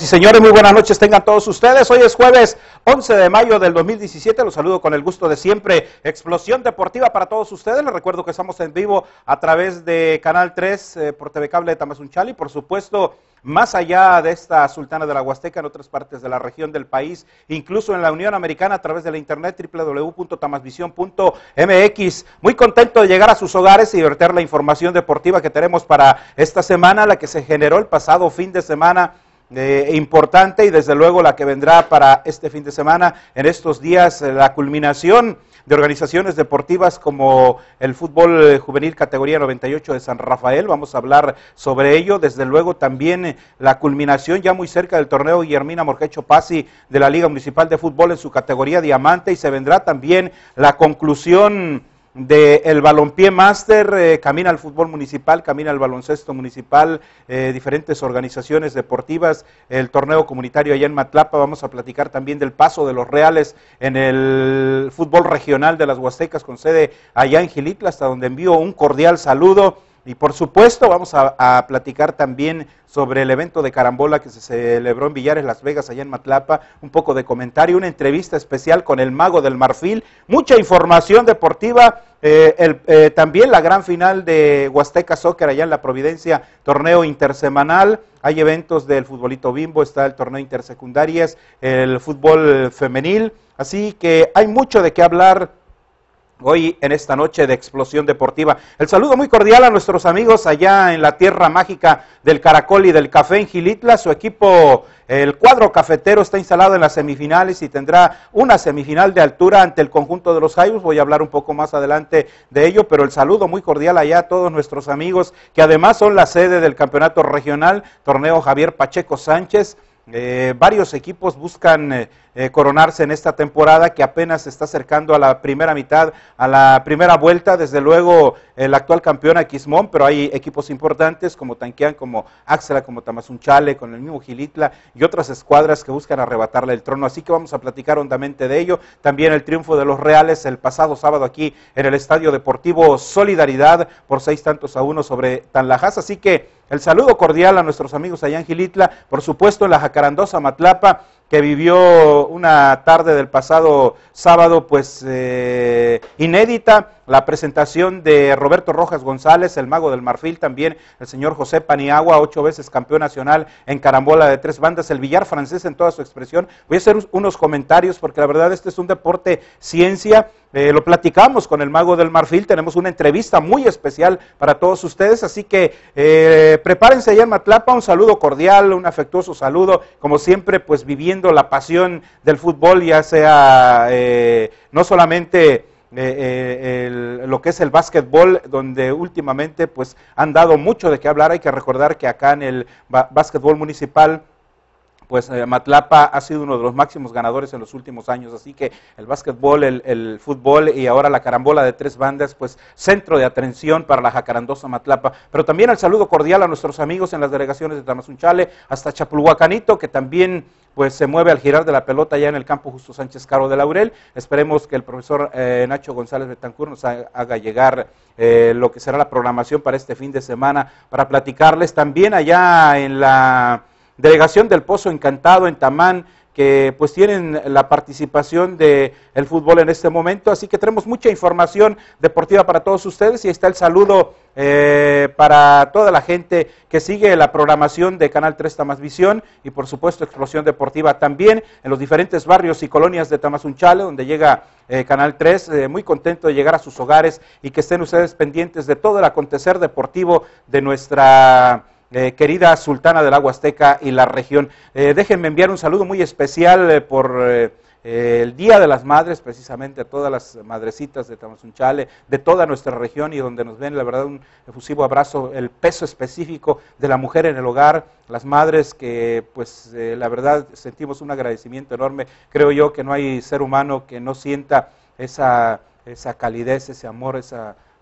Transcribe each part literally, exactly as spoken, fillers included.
y señores, muy buenas noches tengan todos ustedes. Hoy es jueves once de mayo del dos mil diecisiete. Los saludo con el gusto de siempre. Explosión Deportiva para todos ustedes. Les recuerdo que estamos en vivo a través de Canal tres eh, por T V Cable de Tamazunchale y por supuesto más allá de esta Sultana de la Huasteca, en otras partes de la región del país, incluso en la Unión Americana a través de la internet doble u doble u doble u punto tamasvisión punto m x. Muy contento de llegar a sus hogares y verter la información deportiva que tenemos para esta semana, la que se generó el pasado fin de semana. Eh, importante y desde luego la que vendrá para este fin de semana, en estos días, eh, la culminación de organizaciones deportivas como el fútbol juvenil categoría noventa y ocho de San Rafael. Vamos a hablar sobre ello, desde luego también eh, la culminación ya muy cerca del torneo Guillermina Morquecho Pasi de la Liga Municipal de Fútbol en su categoría diamante, y se vendrá también la conclusión del balompié máster. Eh, camina el fútbol municipal, camina el baloncesto municipal, eh, diferentes organizaciones deportivas, el torneo comunitario allá en Matlapa. Vamos a platicar también del paso de los Reales en el fútbol regional de las Huastecas con sede allá en Xilitla, hasta donde envío un cordial saludo. Y por supuesto vamos a, a platicar también sobre el evento de carambola que se celebró en Villares, Las Vegas, allá en Matlapa, un poco de comentario, una entrevista especial con el Mago del Marfil, mucha información deportiva, eh, el, eh, también la gran final de Huasteca Soccer allá en La Providencia, torneo intersemanal, hay eventos del futbolito bimbo, está el torneo intersecundarias, el fútbol femenil, así que hay mucho de qué hablar hoy en esta noche de Explosión Deportiva. El saludo muy cordial a nuestros amigos allá en la tierra mágica del caracol y del café en Xilitla. Su equipo, el cuadro cafetero, está instalado en las semifinales y tendrá una semifinal de altura ante el conjunto de los Jaivos. Voy a hablar un poco más adelante de ello, pero el saludo muy cordial allá a todos nuestros amigos que además son la sede del campeonato regional, torneo Javier Pacheco Sánchez. Eh, varios equipos buscan eh, eh, coronarse en esta temporada que apenas se está acercando a la primera mitad, a la primera vuelta. Desde luego el actual campeón Aquismón, pero hay equipos importantes como Tanquián, como Axla, como Tamazunchale, con el mismo Xilitla y otras escuadras que buscan arrebatarle el trono, así que vamos a platicar hondamente de ello. También el triunfo de los Reales el pasado sábado aquí en el Estadio Deportivo Solidaridad por seis tantos a uno sobre Tanlajas, así que el saludo cordial a nuestros amigos allá en Xilitla, por supuesto en la Jacarandosa Matlapa, que vivió una tarde del pasado sábado pues eh, inédita, la presentación de Roberto Rojas González, el Mago del Marfil, también el señor José Paniagua, ocho veces campeón nacional en carambola de tres bandas, el billar francés en toda su expresión. Voy a hacer unos comentarios porque la verdad este es un deporte ciencia. Eh, lo platicamos con el Mago del Marfil, tenemos una entrevista muy especial para todos ustedes, así que eh, prepárense allá en Matlapa, un saludo cordial, un afectuoso saludo, como siempre pues viviendo la pasión del fútbol, ya sea eh, no solamente eh, eh, el, lo que es el básquetbol, donde últimamente pues han dado mucho de qué hablar. Hay que recordar que acá en el básquetbol municipal pues eh, Matlapa ha sido uno de los máximos ganadores en los últimos años, así que el básquetbol, el, el fútbol y ahora la carambola de tres bandas, pues centro de atención para la Jacarandosa Matlapa. Pero también el saludo cordial a nuestros amigos en las delegaciones de Tamazunchale hasta Chapulhuacanito, que también pues se mueve al girar de la pelota ya en el campo Justo Sánchez Caro de Laurel. Esperemos que el profesor eh, Nacho González Betancourt nos haga, haga llegar eh, lo que será la programación para este fin de semana, para platicarles también allá en la Delegación del Pozo Encantado en Tamán, que pues tienen la participación del el fútbol en este momento, así que tenemos mucha información deportiva para todos ustedes y está el saludo eh, para toda la gente que sigue la programación de Canal tres Tamazvisión y por supuesto Explosión Deportiva también en los diferentes barrios y colonias de Tamazunchale, donde llega eh, Canal tres, eh, muy contento de llegar a sus hogares y que estén ustedes pendientes de todo el acontecer deportivo de nuestra Eh, querida Sultana de la Huasteca y la región. Eh, déjenme enviar un saludo muy especial eh, por eh, eh, el Día de las Madres, precisamente a todas las madrecitas de Tamazunchale, de toda nuestra región y donde nos ven, la verdad, un efusivo abrazo, el peso específico de la mujer en el hogar, las madres que, pues, eh, la verdad, sentimos un agradecimiento enorme. Creo yo que no hay ser humano que no sienta esa, esa calidez, ese amor, esa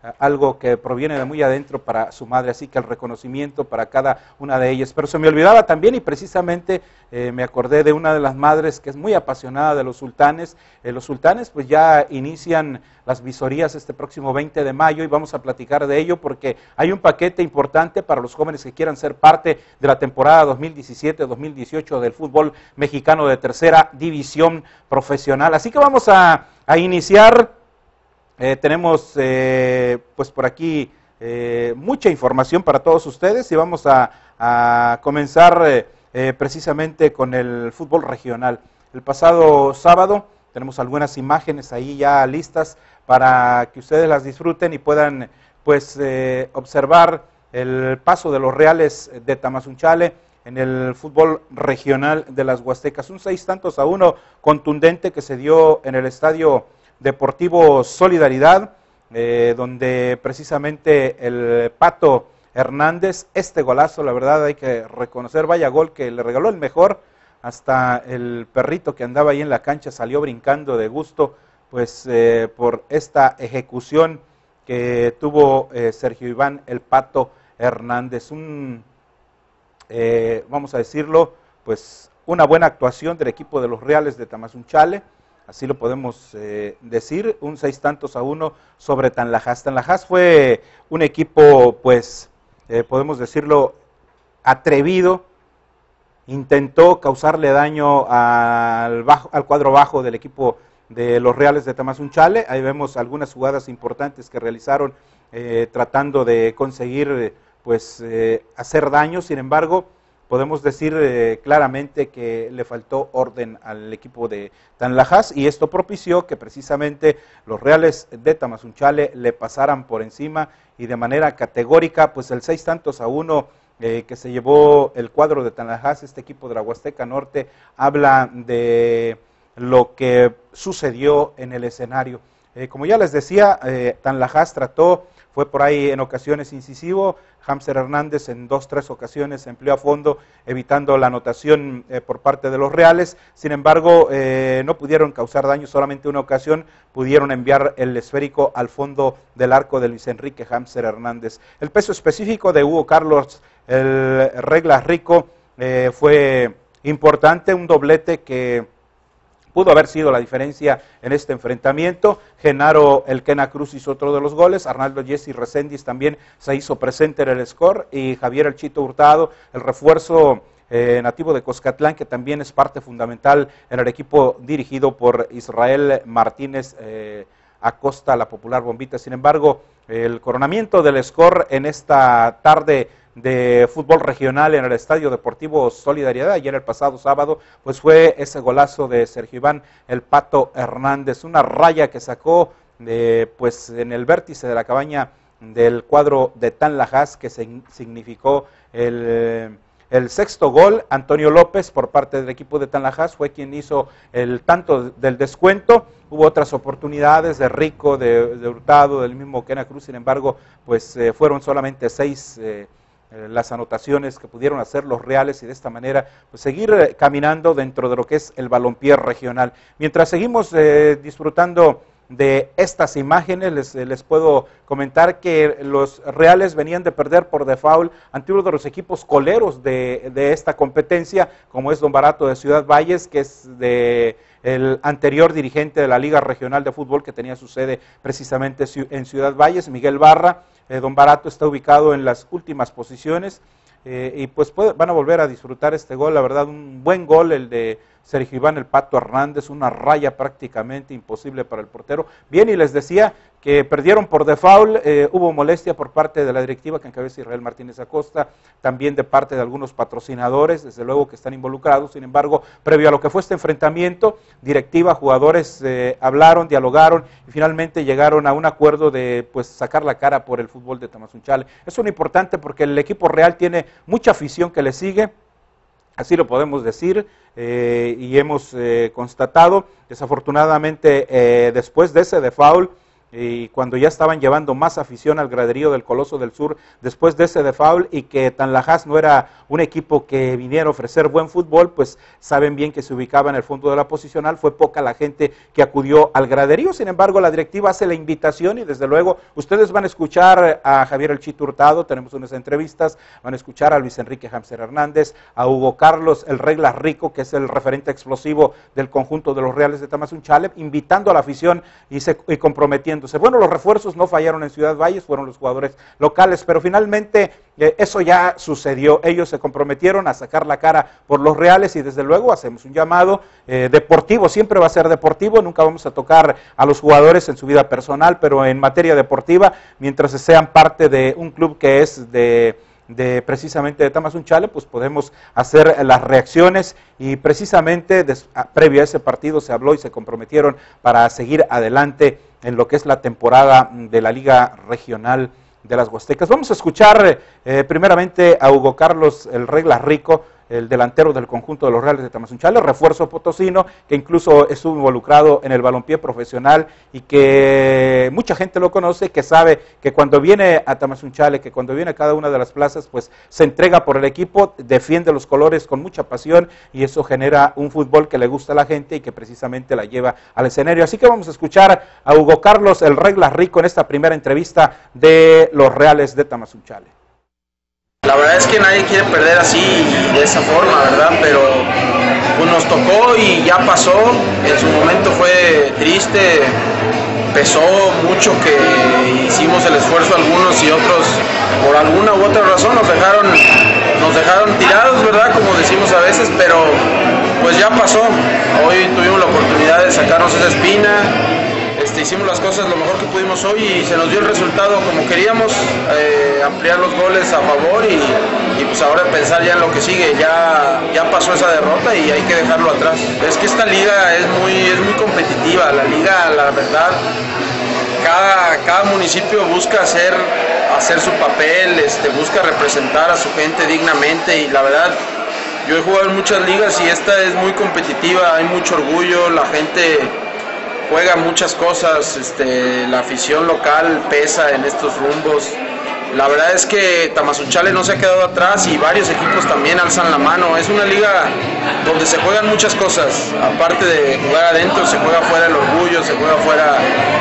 algo que proviene de muy adentro para su madre, así que el reconocimiento para cada una de ellas. Pero se me olvidaba también, y precisamente eh, me acordé de una de las madres que es muy apasionada de los sultanes. Eh, los sultanes pues ya inician las visorías este próximo veinte de mayo y vamos a platicar de ello porque hay un paquete importante para los jóvenes que quieran ser parte de la temporada dos mil diecisiete dos mil dieciocho del fútbol mexicano de tercera división profesional. Así que vamos a, a iniciar. Eh, tenemos eh, pues por aquí eh, mucha información para todos ustedes y vamos a, a comenzar eh, eh, precisamente con el fútbol regional. El pasado sábado tenemos algunas imágenes ahí ya listas para que ustedes las disfruten y puedan pues eh, observar el paso de los Reales de Tamazunchale en el fútbol regional de las Huastecas. Un seis tantos a uno contundente que se dio en el estadio Deportivo Solidaridad, eh, donde precisamente el Pato Hernández, este golazo, la verdad hay que reconocer, vaya gol que le regaló el mejor, hasta el perrito que andaba ahí en la cancha salió brincando de gusto, pues eh, por esta ejecución que tuvo eh, Sergio Iván el Pato Hernández, un, eh, vamos a decirlo, pues una buena actuación del equipo de los Reales de Tamazunchale. Así lo podemos eh, decir, un seis tantos a uno sobre Tanlajas. Tanlajas fue un equipo, pues, eh, podemos decirlo, atrevido, intentó causarle daño al, bajo, al cuadro bajo del equipo de los Reales de Tamazunchale. Ahí vemos algunas jugadas importantes que realizaron eh, tratando de conseguir, pues, eh, hacer daño. Sin embargo, podemos decir eh, claramente que le faltó orden al equipo de Tanlajas y esto propició que precisamente los Reales de Tamazunchale le pasaran por encima y de manera categórica, pues el seis tantos a uno eh, que se llevó el cuadro de Tanlajas, este equipo de la Huasteca Norte, habla de lo que sucedió en el escenario. Eh, como ya les decía, eh, Tanlajas trató, fue por ahí en ocasiones incisivo, Hamster Hernández en dos, tres ocasiones empleó a fondo, evitando la anotación eh, por parte de los Reales. Sin embargo, eh, no pudieron causar daño, solamente una ocasión pudieron enviar el esférico al fondo del arco de Luis Enrique Hamster Hernández. El peso específico de Hugo Carlos, el Reglas Rico, eh, fue importante, un doblete que pudo haber sido la diferencia en este enfrentamiento. Genaro El Quena Cruz hizo otro de los goles, Arnaldo Jesse Reséndiz también se hizo presente en el score, y Javier El Chito Hurtado, el refuerzo eh, nativo de Coscatlán, que también es parte fundamental en el equipo dirigido por Israel Martínez eh, Acosta, la popular Bombita. Sin embargo, el coronamiento del score en esta tarde de fútbol regional en el Estadio Deportivo Solidaridad, ayer el pasado sábado, pues fue ese golazo de Sergio Iván el Pato Hernández, una raya que sacó de, pues en el vértice de la cabaña del cuadro de Tanlajas, que se, significó el, el sexto gol. Antonio López, por parte del equipo de Tanlajas, fue quien hizo el tanto del descuento. Hubo otras oportunidades de Rico, de, de Hurtado, del mismo Quena Cruz, sin embargo, pues eh, fueron solamente seis eh, las anotaciones que pudieron hacer los Reales y de esta manera pues seguir caminando dentro de lo que es el balompié regional. Mientras seguimos eh, disfrutando de estas imágenes, les, les puedo comentar que los Reales venían de perder por default ante uno de los equipos coleros de, de esta competencia, como es Don Barato de Ciudad Valles, que es de el anterior dirigente de la Liga Regional de Fútbol que tenía su sede precisamente en Ciudad Valles, Miguel Barra. Eh, Don Barato está ubicado en las últimas posiciones eh, y pues puede, van a volver a disfrutar este gol, la verdad un buen gol el de Sergio Iván el Pato Hernández, una raya prácticamente imposible para el portero. Bien, y les decía que perdieron por default, eh, hubo molestia por parte de la directiva que encabeza Israel Martínez Acosta, también de parte de algunos patrocinadores, desde luego que están involucrados. Sin embargo, previo a lo que fue este enfrentamiento, directiva, jugadores eh, hablaron, dialogaron y finalmente llegaron a un acuerdo de pues sacar la cara por el fútbol de Tamazunchale. Es un importante porque el equipo real tiene mucha afición que le sigue, así lo podemos decir, eh, y hemos eh, constatado. Desafortunadamente, eh, después de ese default, y cuando ya estaban llevando más afición al graderío del Coloso del Sur después de ese default, y que Tanlajas no era un equipo que viniera a ofrecer buen fútbol, pues saben bien que se ubicaba en el fondo de la posicional, fue poca la gente que acudió al graderío. Sin embargo, la directiva hace la invitación y desde luego ustedes van a escuchar a Javier El Chito Hurtado, tenemos unas entrevistas, van a escuchar a Luis Enrique Hamster Hernández, a Hugo Carlos El Regla Rico, que es el referente explosivo del conjunto de los Reales de Tamazunchale, invitando a la afición y, se, y comprometiendo. Bueno, los refuerzos no fallaron en Ciudad Valles, fueron los jugadores locales, pero finalmente eh, eso ya sucedió. Ellos se comprometieron a sacar la cara por los Reales y desde luego hacemos un llamado eh, deportivo, siempre va a ser deportivo, nunca vamos a tocar a los jugadores en su vida personal, pero en materia deportiva, mientras sean parte de un club que es de... de precisamente de Tamazunchale, pues podemos hacer las reacciones y precisamente des, a, previo a ese partido se habló y se comprometieron para seguir adelante en lo que es la temporada de la Liga Regional de las Huastecas. Vamos a escuchar eh, primeramente a Hugo Carlos El Regla Rico, el delantero del conjunto de los Reales de Tamazunchale, refuerzo potosino, que incluso estuvo involucrado en el balompié profesional y que mucha gente lo conoce, que sabe que cuando viene a Tamazunchale, que cuando viene a cada una de las plazas, pues se entrega por el equipo, defiende los colores con mucha pasión y eso genera un fútbol que le gusta a la gente y que precisamente la lleva al escenario. Así que vamos a escuchar a Hugo Carlos El Regla Rico en esta primera entrevista de los Reales de Tamazunchale. La verdad es que nadie quiere perder así, de esa forma, ¿verdad? Pero pues nos tocó y ya pasó. En su momento fue triste, pesó mucho que hicimos el esfuerzo algunos y otros por alguna u otra razón nos dejaron, nos dejaron tirados, ¿verdad? Como decimos a veces, pero pues ya pasó. Hoy tuvimos la oportunidad de sacarnos esa espina. Este, hicimos las cosas lo mejor que pudimos hoy y se nos dio el resultado como queríamos, eh, ampliar los goles a favor y, y pues ahora pensar ya en lo que sigue. Ya, ya pasó esa derrota y hay que dejarlo atrás. Es que esta liga es muy, es muy competitiva, la liga, la verdad, cada, cada municipio busca hacer, hacer su papel, este, busca representar a su gente dignamente y la verdad, yo he jugado en muchas ligas y esta es muy competitiva, hay mucho orgullo, la gente juega muchas cosas, este, la afición local pesa en estos rumbos. La verdad es que Tamazunchale no se ha quedado atrás y varios equipos también alzan la mano. Es una liga donde se juegan muchas cosas, aparte de jugar adentro, se juega afuera el orgullo, se juega afuera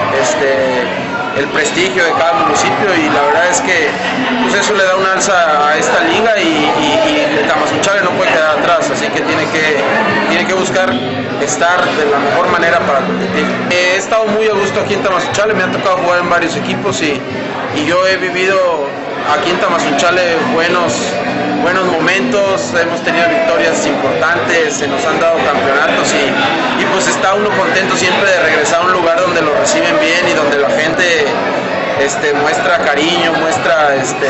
este, el prestigio de cada municipio y la verdad es que pues eso le da un alza a esta liga y, y, y Tamazunchale no puede quedar atrás, así que tiene que, tiene que buscar estar de la mejor manera para competir. He estado muy a gusto aquí en Tamazunchale, me ha tocado jugar en varios equipos y, y yo he vivido aquí en Tamazunchale buenos, buenos momentos, hemos tenido victorias importantes, se nos han dado campeonatos y, y pues está uno contento siempre de regresar a un lugar donde lo reciben bien y donde la gente este, muestra cariño, muestra, este,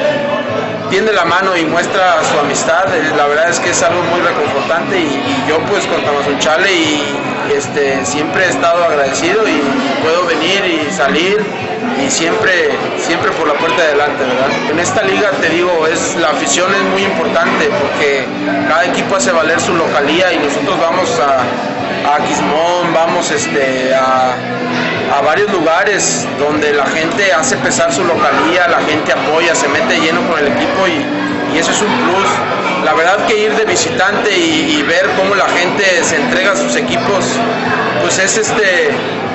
tiende la mano y muestra su amistad. La verdad es que es algo muy reconfortante y, y yo pues con Tamazunchale y este, siempre he estado agradecido y puedo venir y salir y siempre, siempre por la puerta de adelante, ¿verdad? En esta liga, te digo, es, la afición es muy importante porque cada equipo hace valer su localía y nosotros vamos a, a Quismón, vamos este, a, a varios lugares donde la gente hace pesar su localía, la gente apoya, se mete lleno con el equipo y, y eso es un plus. La verdad que ir de visitante y, y ver cómo la gente se entrega a sus equipos, pues es este...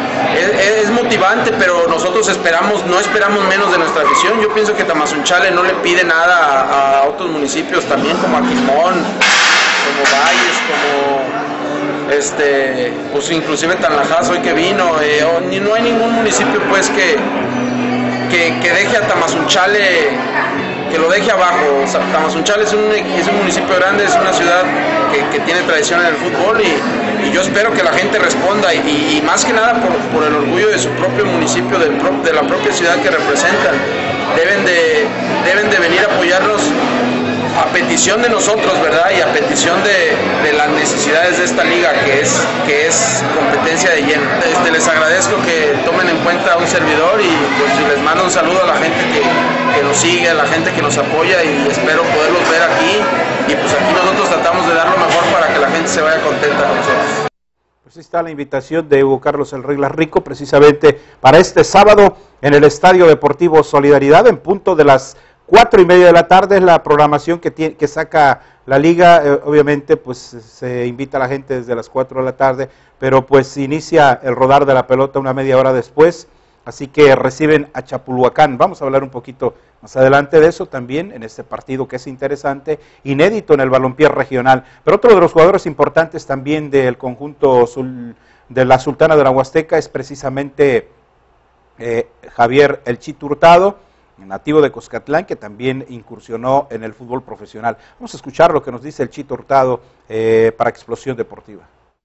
Es, es motivante, pero nosotros esperamos, no esperamos menos de nuestra afición. Yo pienso que Tamazunchale no le pide nada a, a otros municipios también, como a Quismón, como Valles, como este, pues inclusive Tanlajas hoy que vino. Eh, no hay ningún municipio pues que, que, que deje a Tamazunchale, que lo deje abajo. O sea, Tamazunchale es un, es un municipio grande, es una ciudad que, que tiene tradición en el fútbol y, y yo espero que la gente responda y, y más que nada por, por el orgullo de su propio municipio, del, de la propia ciudad que representan. Deben de, deben de venir a apoyarnos a petición de nosotros, ¿verdad? Y a petición de, de las necesidades de esta liga, que es, que es competencia de lleno. Este, les agradezco que tomen en cuenta a un servidor y pues, les mando un saludo a la gente que, que nos sigue, a la gente que nos apoya y espero poderlos ver aquí. Y pues aquí nosotros tratamos de dar lo mejor para que la gente se vaya contenta con nosotros. Pues ahí está la invitación de Hugo Carlos El Regla Rico, precisamente para este sábado en el Estadio Deportivo Solidaridad, en punto de las cuatro y media de la tarde, es la programación que, tiene, que saca la liga. Eh, obviamente pues se invita a la gente desde las cuatro de la tarde, pero pues inicia el rodar de la pelota una media hora después, así que reciben a Chapulhuacán. Vamos a hablar un poquito más adelante de eso también, en este partido que es interesante, inédito en el balompié regional. Pero otro de los jugadores importantes también del conjunto sul, de la Sultana de la Huasteca es precisamente eh, Javier El Chito Hurtado, nativo de Cuscatlán, que también incursionó en el fútbol profesional. Vamos a escuchar lo que nos dice El Chito Hurtado eh, para Explosión Deportiva.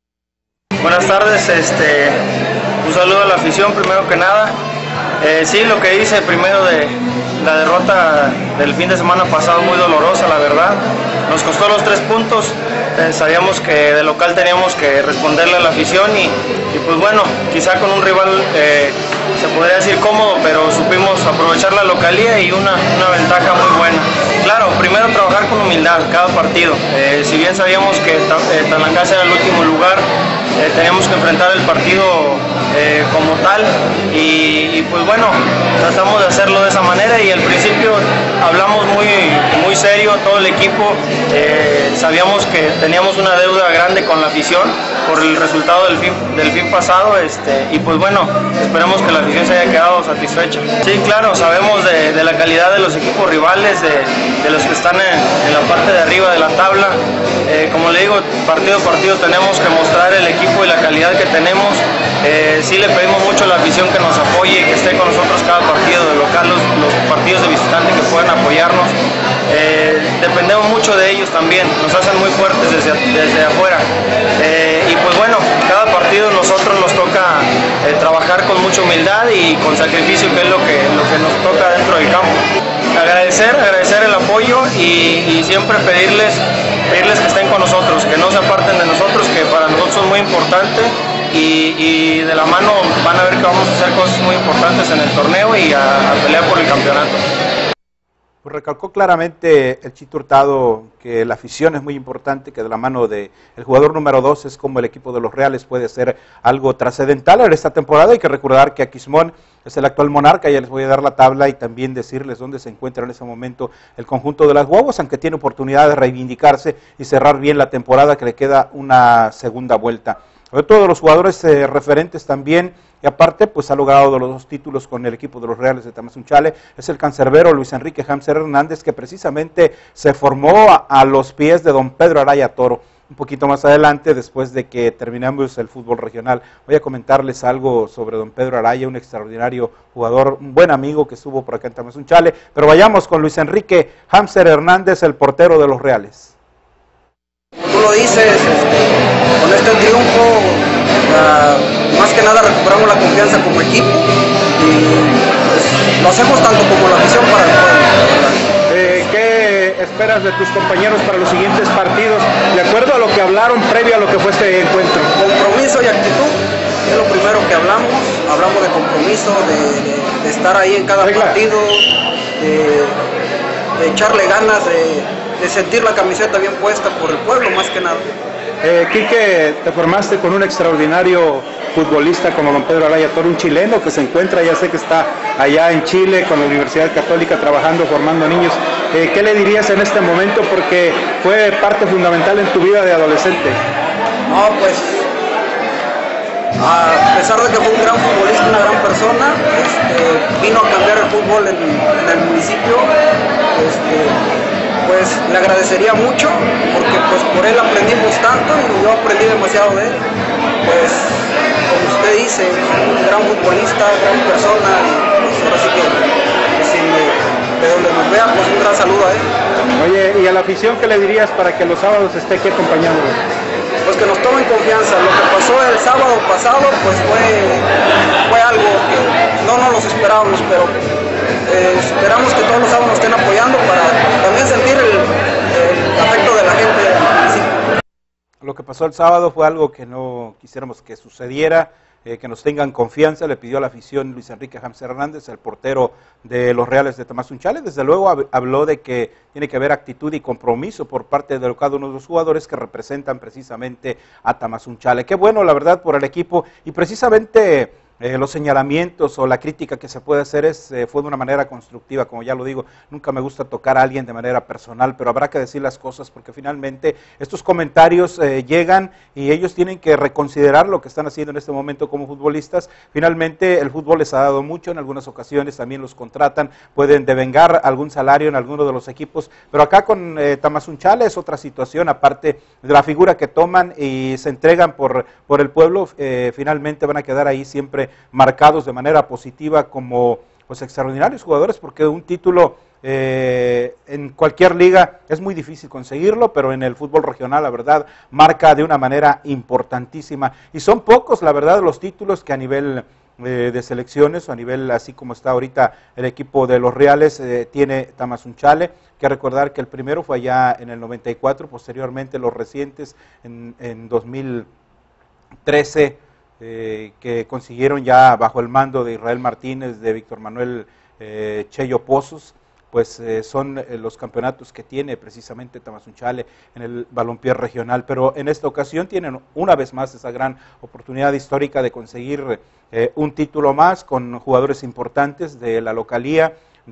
Buenas tardes, este, un saludo a la afición primero que nada. Eh, sí, lo que hice primero de la derrota del fin de semana pasado, muy dolorosa la verdad, nos costó los tres puntos, eh, sabíamos que de local teníamos que responderle a la afición y, y pues bueno, quizá con un rival eh, se podría decir cómodo, pero supimos aprovechar la localía y una, una ventaja muy buena. Claro, primero trabajar con humildad cada partido, eh, si bien sabíamos que eh, Talancas era el último lugar, eh, teníamos que enfrentar el partido eh, como tal y, y pues bueno, tratamos de hacerlo de esa manera y al principio hablamos muy, muy serio, todo el equipo, eh, sabíamos que teníamos una deuda grande con la afición por el resultado del fin, del fin pasado este, y pues bueno, esperemos que la afición se haya quedado satisfecha. Sí, claro, sabemos de, de la calidad de los equipos rivales, de, de los que están en, en la parte de arriba de la tabla, eh, como le digo, partido a partido tenemos que mostrar el equipo y la calidad que tenemos. Eh, sí le pedimos mucho a la afición que nos apoye, que esté con nosotros cada partido de local, los, los partidos de visitante que puedan apoyarnos. Eh, dependemos mucho de ellos también, nos hacen muy fuertes desde, desde afuera. Eh, y pues bueno, cada partido nosotros nos toca eh, trabajar con mucha humildad y con sacrificio, que es lo que, lo que nos toca dentro del campo. Agradecer, agradecer el apoyo y, y siempre pedirles, pedirles que estén con nosotros, que no se aparten de nosotros, que para nosotros es muy importante. Y, y de la mano van a ver que vamos a hacer cosas muy importantes en el torneo y a, a pelear por el campeonato. Pues recalcó claramente El Chito Hurtado que la afición es muy importante, que de la mano del jugador número dos es como el equipo de los Reales puede ser algo trascendental en esta temporada. Hay que recordar que Aquismón es el actual monarca, ya les voy a dar la tabla y también decirles dónde se encuentra en ese momento el conjunto de las Guaguas, aunque tiene oportunidad de reivindicarse y cerrar bien la temporada, que le queda una segunda vuelta. Todos los jugadores eh, referentes también, y aparte pues ha logrado los dos títulos con el equipo de los Reales de Tamazunchale, es el cancerbero Luis Enrique Hamster Hernández, que precisamente se formó a, a los pies de don Pedro Araya Toro. Un poquito más adelante, después de que terminamos el fútbol regional, voy a comentarles algo sobre don Pedro Araya, un extraordinario jugador, un buen amigo que estuvo por acá en Tamazunchale, pero vayamos con Luis Enrique Hamster Hernández, el portero de los Reales. Tú lo dices, este, con este triunfo, uh, más que nada recuperamos la confianza como equipo y pues, lo hacemos tanto como la afición para el pueblo. Eh, ¿Qué esperas de tus compañeros para los siguientes partidos, de acuerdo a lo que hablaron previo a lo que fue este encuentro? Compromiso y actitud, es lo primero que hablamos, hablamos de compromiso, de, de, de estar ahí en cada Regla. partido, de, de echarle ganas, de... de sentir la camiseta bien puesta por el pueblo, más que nada. Eh, Quique, te formaste con un extraordinario futbolista como don Pedro Araya Toro, un chileno que se encuentra, ya sé que está allá en Chile con la Universidad Católica trabajando, formando niños. Eh, ¿Qué le dirías en este momento? Porque fue parte fundamental en tu vida de adolescente. No, pues, a pesar de que fue un gran futbolista, una gran persona, este, vino a cambiar el fútbol en, en el municipio. Este, pues le agradecería mucho porque pues por él aprendimos tanto y yo aprendí demasiado de él. Pues como usted dice, un gran futbolista, gran persona y pues ahora sí que, que si me, de donde nos vea, pues un gran saludo a él. Oye, ¿y a la afición qué le dirías para que los sábados esté aquí acompañándolos? Pues que nos tomen confianza. Lo que pasó el sábado pasado pues fue, fue algo que no nos los esperábamos, pero Eh, esperamos que todos los sábados nos estén apoyando para también sentir el, el afecto de la gente del municipio. Lo que pasó el sábado fue algo que no quisiéramos que sucediera. eh, que nos tengan confianza, le pidió a la afición Luis Enrique James Hernández, el portero de los Reales de Tamazunchale. Desde luego hab habló de que tiene que haber actitud y compromiso por parte de cada uno de los jugadores que representan precisamente a Tamazunchale. Qué bueno, la verdad, por el equipo, y precisamente Eh, los señalamientos o la crítica que se puede hacer es, eh, fue de una manera constructiva, como ya lo digo, nunca me gusta tocar a alguien de manera personal, pero habrá que decir las cosas porque finalmente estos comentarios eh, llegan y ellos tienen que reconsiderar lo que están haciendo en este momento como futbolistas. Finalmente el fútbol les ha dado mucho, en algunas ocasiones también los contratan, pueden devengar algún salario en alguno de los equipos, pero acá con eh, Tamazunchale es otra situación, aparte de la figura que toman y se entregan por, por el pueblo, eh, finalmente van a quedar ahí siempre marcados de manera positiva como pues extraordinarios jugadores, porque un título eh, en cualquier liga es muy difícil conseguirlo, pero en el fútbol regional la verdad marca de una manera importantísima, y son pocos la verdad los títulos que a nivel eh, de selecciones o a nivel así como está ahorita el equipo de los Reales eh, tiene Tamazunchale. Hay que recordar que el primero fue allá en el noventa y cuatro, posteriormente los recientes en, en dos mil trece, Eh, que consiguieron ya bajo el mando de Israel Martínez, de Víctor Manuel eh, Cheyo Pozos, pues eh, son eh, los campeonatos que tiene precisamente Tamazunchale en el balompié regional, pero en esta ocasión tienen una vez más esa gran oportunidad histórica de conseguir eh, un título más con jugadores importantes de la localía,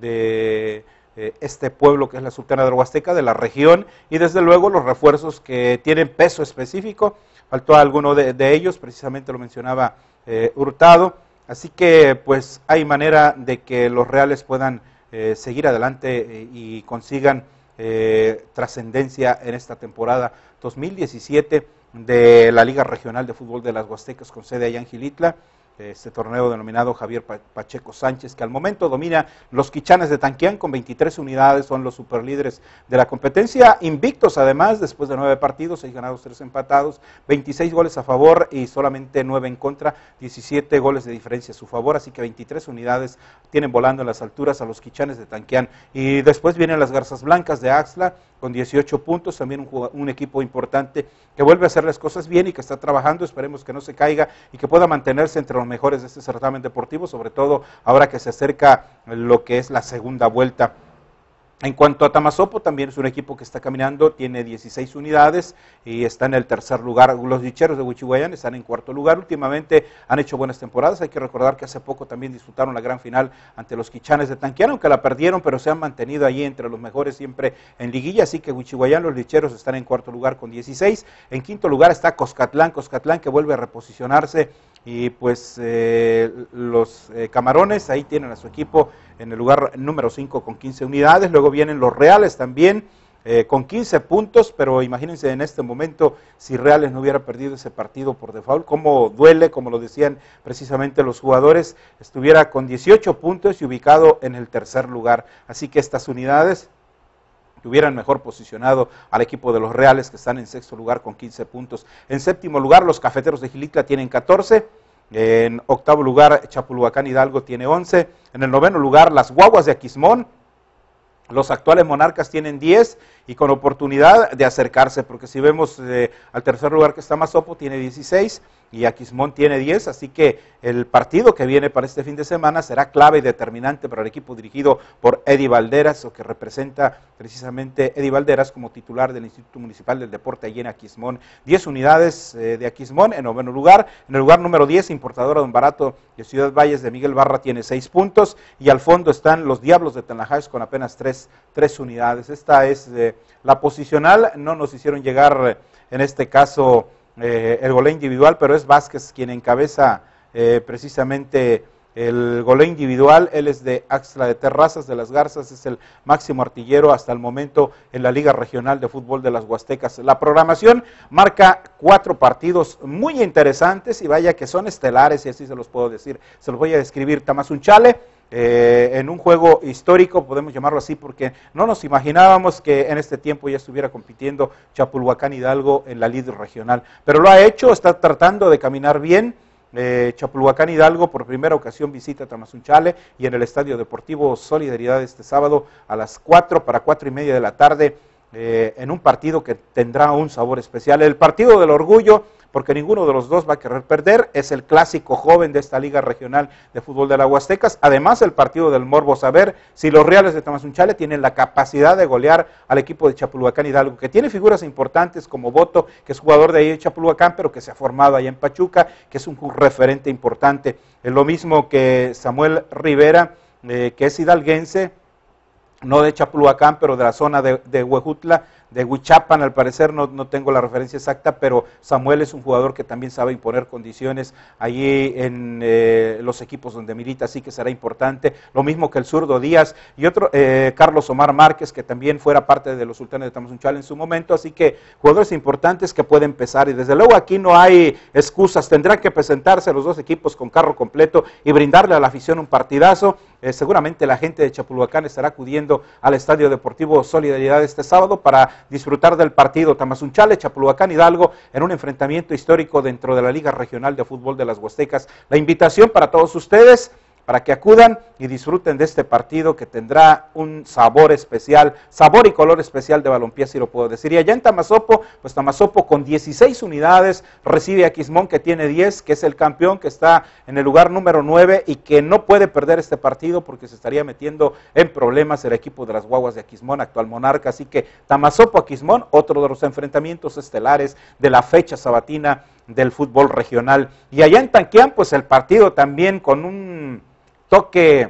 de eh, este pueblo que es la Sultana del Huasteca, de la región, y desde luego los refuerzos que tienen peso específico. Faltó alguno de, de ellos, precisamente lo mencionaba eh, Hurtado, así que pues hay manera de que los Reales puedan eh, seguir adelante eh, y consigan eh, trascendencia en esta temporada dos mil diecisiete de la Liga Regional de Fútbol de las Huastecas con sede allá en Xilitla. Este torneo denominado Javier Pacheco Sánchez, que al momento domina los Quichanes de Tanquián con veintitrés unidades, son los superlíderes de la competencia, invictos además, después de nueve partidos, seis ganados, tres empatados, veintiséis goles a favor y solamente nueve en contra, diecisiete goles de diferencia a su favor, así que veintitrés unidades tienen volando en las alturas a los Quichanes de Tanquián. Y después vienen las Garzas Blancas de Axtla con dieciocho puntos, también un, un equipo importante que vuelve a hacer las cosas bien y que está trabajando, esperemos que no se caiga y que pueda mantenerse entre los mejores de este certamen deportivo, sobre todo ahora que se acerca lo que es la segunda vuelta. En cuanto a Tamazopo, también es un equipo que está caminando, tiene dieciséis unidades y está en el tercer lugar. Los Licheros de Huichihuayán están en cuarto lugar, últimamente han hecho buenas temporadas, hay que recordar que hace poco también disputaron la gran final ante los Quichanes de Tanquián, aunque la perdieron, pero se han mantenido ahí entre los mejores siempre en liguilla, así que Huichihuayán, los Licheros están en cuarto lugar con dieciséis, en quinto lugar está Coscatlán, Coscatlán que vuelve a reposicionarse, y pues eh, los eh, Camarones ahí tienen a su equipo en el lugar número cinco con quince unidades, luego vienen los Reales también eh, con quince puntos, pero imagínense en este momento si Reales no hubiera perdido ese partido por default, cómo duele, como lo decían precisamente los jugadores, estuviera con dieciocho puntos y ubicado en el tercer lugar, así que estas unidades que hubieran mejor posicionado al equipo de los Reales, que están en sexto lugar con quince puntos. En séptimo lugar, los Cafeteros de Xilitla tienen catorce. En octavo lugar, Chapulhuacán Hidalgo tiene once. En el noveno lugar, las Guaguas de Aquismón. Los actuales monarcas tienen diez y con oportunidad de acercarse, porque si vemos eh, al tercer lugar que está Mazopo, tiene dieciséis y Aquismón tiene diez, así que el partido que viene para este fin de semana será clave y determinante para el equipo dirigido por Eddie Valderas, o que representa precisamente Eddie Valderas como titular del Instituto Municipal del Deporte allí en Aquismón. diez unidades eh, de Aquismón en noveno lugar. En el lugar número diez, Importadora Don Barato de Ciudad Valles de Miguel Barra tiene seis puntos, y al fondo están los Diablos de Tanlajáez con apenas tres, tres unidades. Esta es eh, la posicional, no nos hicieron llegar en este caso eh, el goleo individual, pero es Vázquez quien encabeza eh, precisamente el goleo individual. Él es de Axtla de Terrazas de las Garzas, es el máximo artillero hasta el momento en la Liga Regional de Fútbol de las Huastecas. La programación marca cuatro partidos muy interesantes y vaya que son estelares, y así se los puedo decir, se los voy a describir. Tamazunchale, eh, en un juego histórico, podemos llamarlo así, porque no nos imaginábamos que en este tiempo ya estuviera compitiendo Chapulhuacán Hidalgo en la Liga Regional, pero lo ha hecho, está tratando de caminar bien. Eh, Chapulhuacán Hidalgo por primera ocasión visita Tamazunchale y en el Estadio Deportivo Solidaridad este sábado a las cuatro para cuatro y media de la tarde, eh, en un partido que tendrá un sabor especial. El partido del orgullo porque ninguno de los dos va a querer perder. Es el clásico joven de esta Liga Regional de Fútbol de las Huastecas. Además, el partido del morbo, saber si los Reales de Tamazunchale tienen la capacidad de golear al equipo de Chapulhuacán Hidalgo, que tiene figuras importantes como Boto, que es jugador de ahí de Chapulhuacán, pero que se ha formado allá en Pachuca, que es un referente importante. Es lo mismo que Samuel Rivera, eh, que es hidalguense, no de Chapulhuacán, pero de la zona de, de Huejutla, de Huichapan, al parecer, no, no tengo la referencia exacta, pero Samuel es un jugador que también sabe imponer condiciones allí en eh, los equipos donde milita, así que será importante. Lo mismo que el zurdo Díaz y otro, eh, Carlos Omar Márquez, que también fuera parte de los Sultanes de Tamazunchale en su momento, así que jugadores importantes que pueden empezar, y desde luego aquí no hay excusas, tendrán que presentarse los dos equipos con carro completo y brindarle a la afición un partidazo. Eh, seguramente la gente de Chapulhuacán estará acudiendo al Estadio Deportivo Solidaridad este sábado para disfrutar del partido Tamazunchale, Chapulhuacán Hidalgo, en un enfrentamiento histórico dentro de la Liga Regional de Fútbol de las Huastecas. La invitación para todos ustedes, para que acudan y disfruten de este partido que tendrá un sabor especial, sabor y color especial de balompié, si lo puedo decir. Y allá en Tamazopo, pues Tamazopo con dieciséis unidades recibe a Aquismón, que tiene diez, que es el campeón, que está en el lugar número nueve y que no puede perder este partido porque se estaría metiendo en problemas el equipo de las Guaguas de Aquismón, actual monarca. Así que Tamazopo Aquismón, otro de los enfrentamientos estelares de la fecha sabatina del fútbol regional. Y allá en Tanquián, pues el partido también con un toque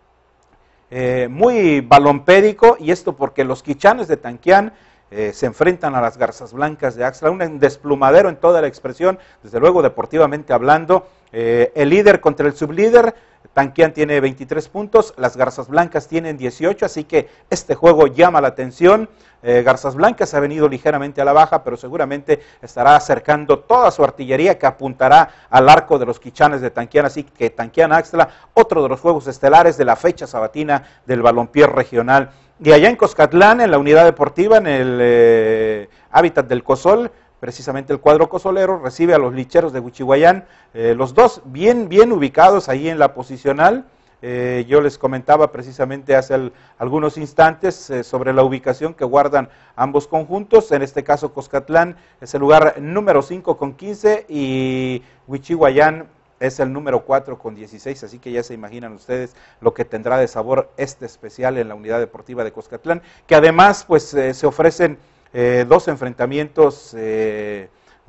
eh, muy balompédico, y esto porque los quichanes de Tanquián eh, se enfrentan a las Garzas Blancas de Axtla, un desplumadero en toda la expresión, desde luego deportivamente hablando. Eh, el líder contra el sublíder, Tanquián tiene veintitrés puntos, las Garzas Blancas tienen dieciocho, así que este juego llama la atención. Eh, Garzas Blancas ha venido ligeramente a la baja, pero seguramente estará acercando toda su artillería que apuntará al arco de los quichanes de Tanquián, así que Tanquián-Axtla, otro de los juegos estelares de la fecha sabatina del balompié regional. Y allá en Coscatlán, en la unidad deportiva, en el eh, hábitat del Cosol, precisamente el cuadro cosolero recibe a los licheros de Huichihuayán, eh, los dos bien, bien ubicados ahí en la posicional. Eh, yo les comentaba precisamente hace el, algunos instantes eh, sobre la ubicación que guardan ambos conjuntos. En este caso Coscatlán es el lugar número cinco con quince y Huichihuayán es el número cuatro con dieciséis, así que ya se imaginan ustedes lo que tendrá de sabor este especial en la unidad deportiva de Coscatlán, que además pues eh, se ofrecen eh, dos enfrentamientos eh,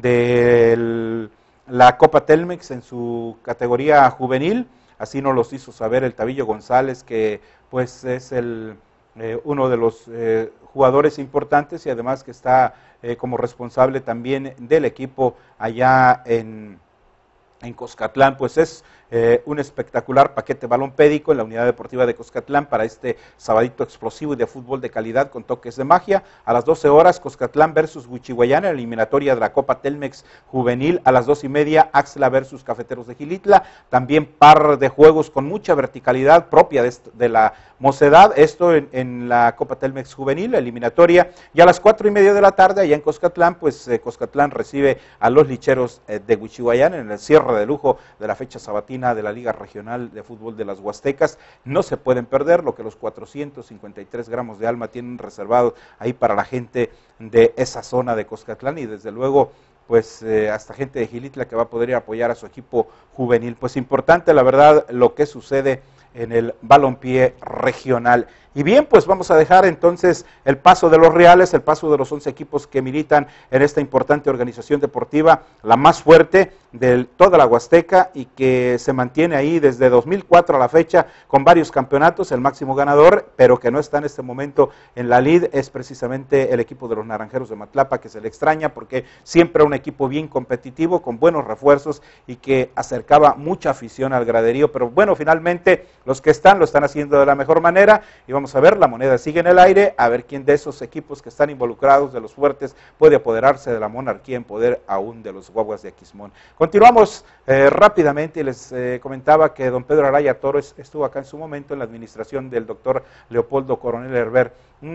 de la Copa Telmex en su categoría juvenil. Así nos los hizo saber el Tabillo González, que pues es el, eh, uno de los eh, jugadores importantes y además que está eh, como responsable también del equipo allá en, en Coscatlán. Pues es eh, un espectacular paquete balompédico en la unidad deportiva de Coscatlán para este sabadito explosivo y de fútbol de calidad con toques de magia. A las doce horas, Coscatlán versus Huichihuayán en la eliminatoria de la Copa Telmex Juvenil. A las dos y media, Axtla versus Cafeteros de Gilitla. También par de juegos con mucha verticalidad propia de, de la mocedad. Esto en, en la Copa Telmex Juvenil, la eliminatoria. Y a las cuatro y media de la tarde, allá en Coscatlán, pues eh, Coscatlán recibe a los licheros eh, de Huichihuayán en el cierre de lujo de la fecha sabatina de la Liga Regional de Fútbol de las Huastecas. No se pueden perder lo que los cuatrocientos cincuenta y tres gramos de alma tienen reservados ahí para la gente de esa zona de Coscatlán y desde luego pues eh, hasta gente de Gilitla que va a poder ir a apoyar a su equipo juvenil. Pues importante la verdad lo que sucede en el balompié regional. Y bien, pues vamos a dejar entonces el paso de los Reales, el paso de los once equipos que militan en esta importante organización deportiva, la más fuerte de toda la Huasteca y que se mantiene ahí desde dos mil cuatro a la fecha con varios campeonatos, el máximo ganador, pero que no está en este momento en la lid, es precisamente el equipo de los Naranjeros de Matlapa, que se le extraña porque siempre era un equipo bien competitivo, con buenos refuerzos y que acercaba mucha afición al graderío, pero bueno, finalmente los que están lo están haciendo de la mejor manera y vamos a ver, la moneda sigue en el aire, a ver quién de esos equipos que están involucrados, de los fuertes, puede apoderarse de la monarquía en poder aún de los Guaguas de Aquismón. Continuamos eh, rápidamente y les eh, comentaba que don Pedro Araya Torres estuvo acá en su momento en la administración del doctor Leopoldo Coronel Herber,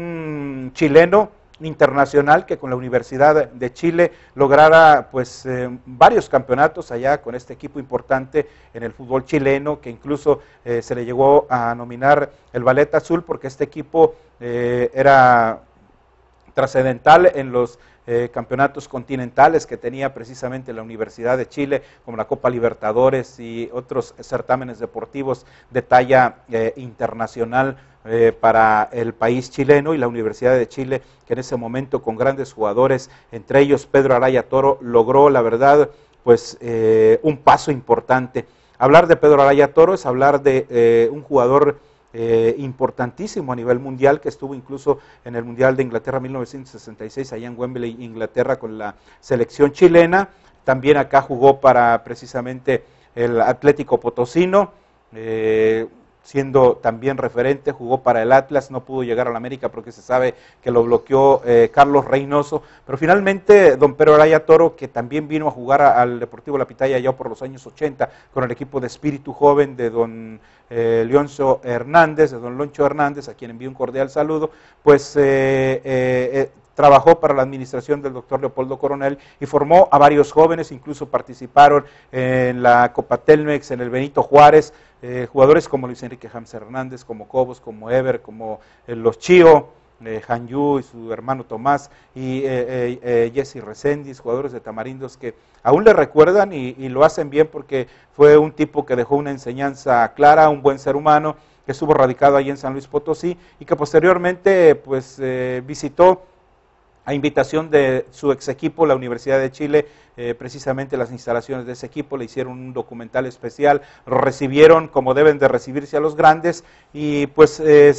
un chileno internacional que con la Universidad de Chile lograra pues eh, varios campeonatos allá con este equipo importante en el fútbol chileno, que incluso eh, se le llegó a nominar el Ballet Azul porque este equipo eh, era trascendental en los eh, campeonatos continentales que tenía precisamente la Universidad de Chile, como la Copa Libertadores y otros certámenes deportivos de talla eh, internacional eh, para el país chileno, y la Universidad de Chile, que en ese momento con grandes jugadores, entre ellos Pedro Araya Toro, logró, la verdad, pues eh, un paso importante. Hablar de Pedro Araya Toro es hablar de eh, un jugador Eh, importantísimo a nivel mundial, que estuvo incluso en el Mundial de Inglaterra mil novecientos sesenta y seis, allá en Wembley, Inglaterra, con la selección chilena. También acá jugó para precisamente el Atlético Potosino, eh, siendo también referente, jugó para el Atlas, no pudo llegar a la América porque se sabe que lo bloqueó eh, Carlos Reynoso, pero finalmente don Pedro Araya Toro, que también vino a jugar a, al Deportivo La Pitaya ya por los años ochenta, con el equipo de Espíritu Joven de don eh, Leoncio Hernández, de don Loncho Hernández, a quien envío un cordial saludo, pues eh, eh, eh, trabajó para la administración del doctor Leopoldo Coronel y formó a varios jóvenes, incluso participaron en la Copa Telmex, en el Benito Juárez, eh, jugadores como Luis Enrique James Hernández, como Cobos, como Ever, como eh, los Chío, eh, Hanyu y su hermano Tomás, y eh, eh, eh, Jesse Reséndiz, jugadores de Tamarindos que aún le recuerdan y, y lo hacen bien porque fue un tipo que dejó una enseñanza clara, un buen ser humano, que estuvo radicado ahí en San Luis Potosí y que posteriormente pues eh, visitó a invitación de su ex equipo, la Universidad de Chile, eh, precisamente las instalaciones de ese equipo, le hicieron un documental especial, lo recibieron como deben de recibirse a los grandes y pues eh,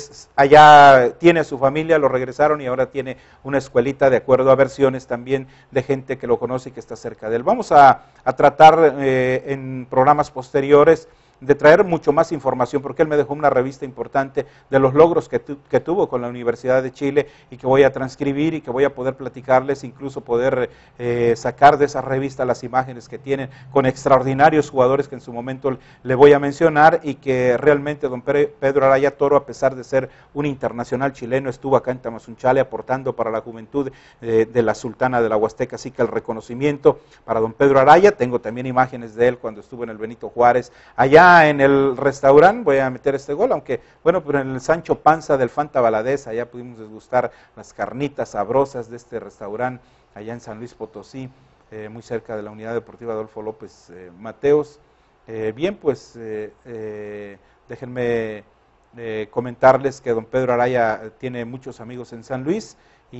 allá tiene a su familia, lo regresaron y ahora tiene una escuelita de acuerdo a versiones también de gente que lo conoce y que está cerca de él. Vamos a, a tratar eh, en programas posteriores de traer mucho más información, porque él me dejó una revista importante de los logros que, tu, que tuvo con la Universidad de Chile y que voy a transcribir y que voy a poder platicarles, incluso poder eh, sacar de esa revista las imágenes que tienen con extraordinarios jugadores que en su momento le voy a mencionar y que realmente don Pedro Araya Toro, a pesar de ser un internacional chileno, estuvo acá en Tamazunchale aportando para la juventud eh, de la Sultana de la Huasteca, así que el reconocimiento para don Pedro Araya. Tengo también imágenes de él cuando estuvo en el Benito Juárez, allá en el restaurante, voy a meter este gol, aunque bueno, pero en el Sancho Panza del Fanta Valadez, allá pudimos degustar las carnitas sabrosas de este restaurante, allá en San Luis Potosí, eh, muy cerca de la Unidad Deportiva Adolfo López eh, Mateos. Eh, bien, pues eh, eh, déjenme eh, comentarles que don Pedro Araya tiene muchos amigos en San Luis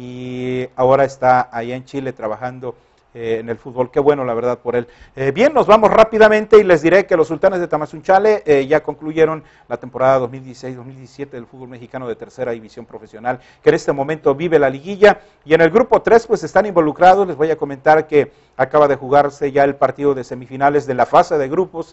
y ahora está allá en Chile trabajando Eh, en el fútbol. Qué bueno, la verdad, por él. Eh, bien, nos vamos rápidamente y les diré que los Sultanes de Tamazunchale eh, ya concluyeron la temporada dos mil dieciséis dos mil diecisiete del fútbol mexicano de tercera división profesional, que en este momento vive la liguilla, y en el grupo tres pues están involucrados. Les voy a comentar que acaba de jugarse ya el partido de semifinales de la fase de grupos,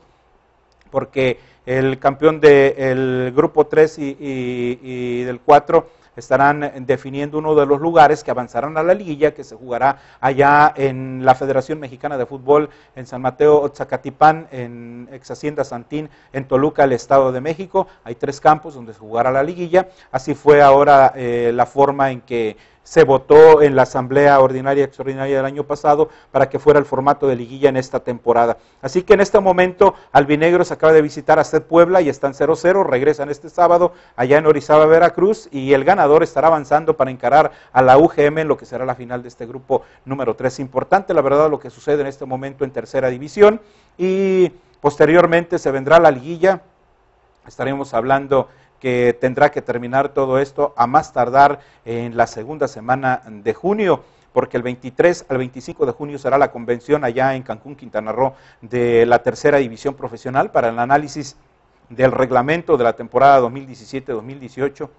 porque el campeón del grupo tres y, y, y del cuatro estarán definiendo uno de los lugares que avanzarán a la liguilla, que se jugará allá en la Federación Mexicana de Fútbol, en San Mateo Otzacatipán, en Ex Hacienda Santín, en Toluca, el Estado de México. Hay tres campos donde se jugará la liguilla. Así fue ahora eh, la forma en que se votó en la Asamblea Ordinaria y Extraordinaria del año pasado para que fuera el formato de liguilla en esta temporada. Así que en este momento Albinegros acaba de visitar a C E D Puebla y están cero cero, regresan este sábado allá en Orizaba, Veracruz, y el ganador estará avanzando para encarar a la U G M en lo que será la final de este grupo número tres. Importante, la verdad, lo que sucede en este momento en tercera división, y posteriormente se vendrá la liguilla. Estaremos hablando que tendrá que terminar todo esto a más tardar en la segunda semana de junio, porque el veintitrés al veinticinco de junio será la convención allá en Cancún, Quintana Roo, de la tercera división profesional para el análisis del reglamento de la temporada dos mil diecisiete dos mil dieciocho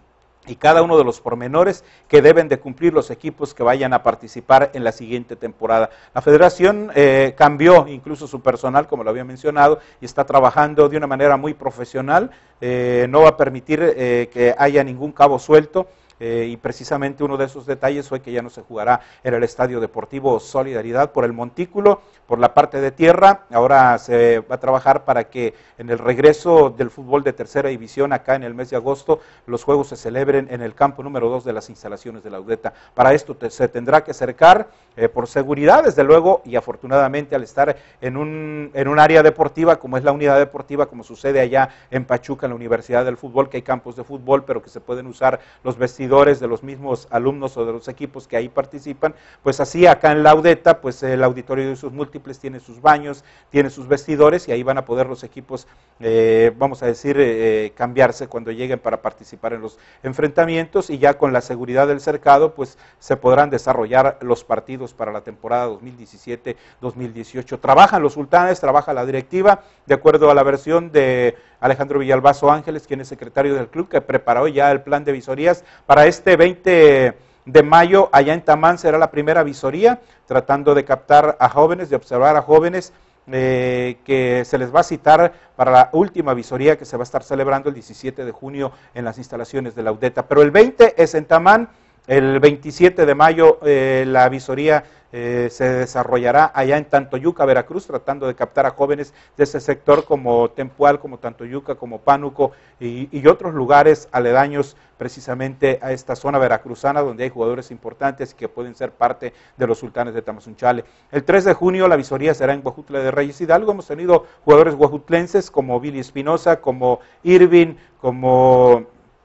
y cada uno de los pormenores que deben de cumplir los equipos que vayan a participar en la siguiente temporada. La federación eh, cambió incluso su personal, como lo había mencionado, y está trabajando de una manera muy profesional. Eh, no va a permitir eh, que haya ningún cabo suelto. Eh, y precisamente uno de esos detalles fue que ya no se jugará en el Estadio Deportivo Solidaridad por el montículo, por la parte de tierra. Ahora se va a trabajar para que en el regreso del fútbol de tercera división acá en el mes de agosto los juegos se celebren en el campo número dos de las instalaciones de la UDETA. Para esto te, se tendrá que acercar eh, por seguridad, desde luego, y afortunadamente al estar en un, en un área deportiva como es la unidad deportiva, como sucede allá en Pachuca, en la Universidad del Fútbol, que hay campos de fútbol, pero que se pueden usar los vestidores vestidores de los mismos alumnos o de los equipos que ahí participan, pues así acá en la UDETA, pues el auditorio de usos múltiples tiene sus baños, tiene sus vestidores y ahí van a poder los equipos, eh, vamos a decir, eh, cambiarse cuando lleguen para participar en los enfrentamientos, y ya con la seguridad del cercado, pues se podrán desarrollar los partidos para la temporada dos mil diecisiete dos mil dieciocho. Trabajan los sultanes, trabaja la directiva, de acuerdo a la versión de Alejandro Villalbazo Ángeles, quien es secretario del club, que preparó ya el plan de visorías para este veinte de mayo. Allá en Tamán será la primera visoría, tratando de captar a jóvenes, de observar a jóvenes, eh, que se les va a citar para la última visoría que se va a estar celebrando el diecisiete de junio en las instalaciones de la UDETA. Pero el veinte es en Tamán, el veintisiete de mayo eh, la visoría Eh, se desarrollará allá en Tantoyuca, Veracruz, tratando de captar a jóvenes de ese sector como Tempual, como Tantoyuca, como Pánuco y, y otros lugares aledaños precisamente a esta zona veracruzana donde hay jugadores importantes que pueden ser parte de los sultanes de Tamazunchale. El tres de junio la visoría será en Huejutla de Reyes Hidalgo. Hemos tenido jugadores huejutlenses como Billy Espinosa, como Irving, como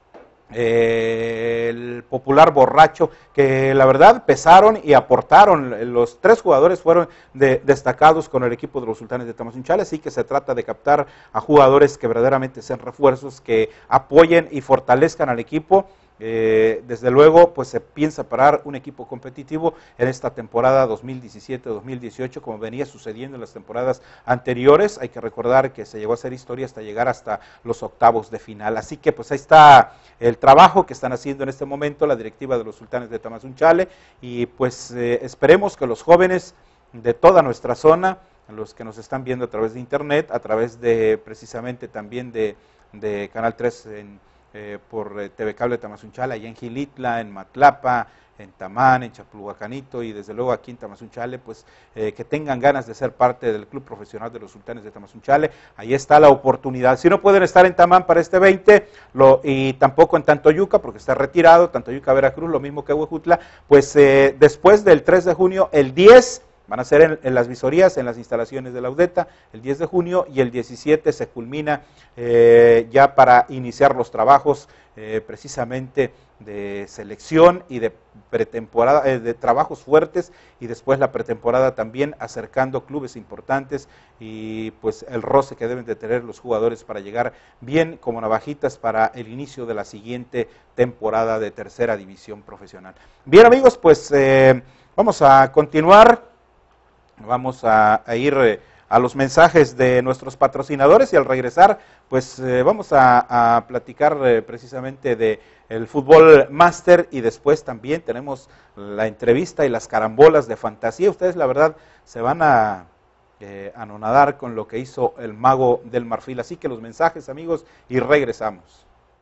Eh, el popular Borracho, que la verdad pesaron y aportaron. Los tres jugadores fueron de, destacados con el equipo de los sultanes de Tamazunchale, así que se trata de captar a jugadores que verdaderamente sean refuerzos, que apoyen y fortalezcan al equipo. Eh, desde luego, pues se piensa parar un equipo competitivo en esta temporada dos mil diecisiete dos mil dieciocho, como venía sucediendo en las temporadas anteriores. Hay que recordar que se llegó a hacer historia hasta llegar hasta los octavos de final. Así que pues ahí está el trabajo que están haciendo en este momento la directiva de los sultanes de Tamazunchale, y pues eh, esperemos que los jóvenes de toda nuestra zona, los que nos están viendo a través de internet, a través de precisamente también de, de Canal tres en Eh, por eh, T V Cable Tamazunchale, allá en Gilitla, en Matlapa, en Tamán, en Chapulhuacanito y desde luego aquí en Tamazunchale, pues eh, que tengan ganas de ser parte del club profesional de los sultanes de Tamazunchale. Ahí está la oportunidad. Si no pueden estar en Tamán para este veinte lo, y tampoco en Tantoyuca porque está retirado, Tantoyuca, Veracruz, lo mismo que Huejutla, pues eh, después del tres de junio, el diez van a ser en, en las visorías, en las instalaciones de la UDETA, el diez de junio, y el diecisiete se culmina eh, ya para iniciar los trabajos eh, precisamente de selección y de pretemporada, eh, de trabajos fuertes, y después la pretemporada también acercando clubes importantes y pues el roce que deben de tener los jugadores para llegar bien como navajitas para el inicio de la siguiente temporada de tercera división profesional. Bien amigos, pues eh, vamos a continuar. Vamos a, a ir eh, a los mensajes de nuestros patrocinadores y al regresar, pues eh, vamos a, a platicar eh, precisamente de el fútbol máster, y después también tenemos la entrevista y las carambolas de fantasía. Ustedes la verdad se van a eh, anonadar con lo que hizo el mago del Marfil. Así que los mensajes amigos y regresamos.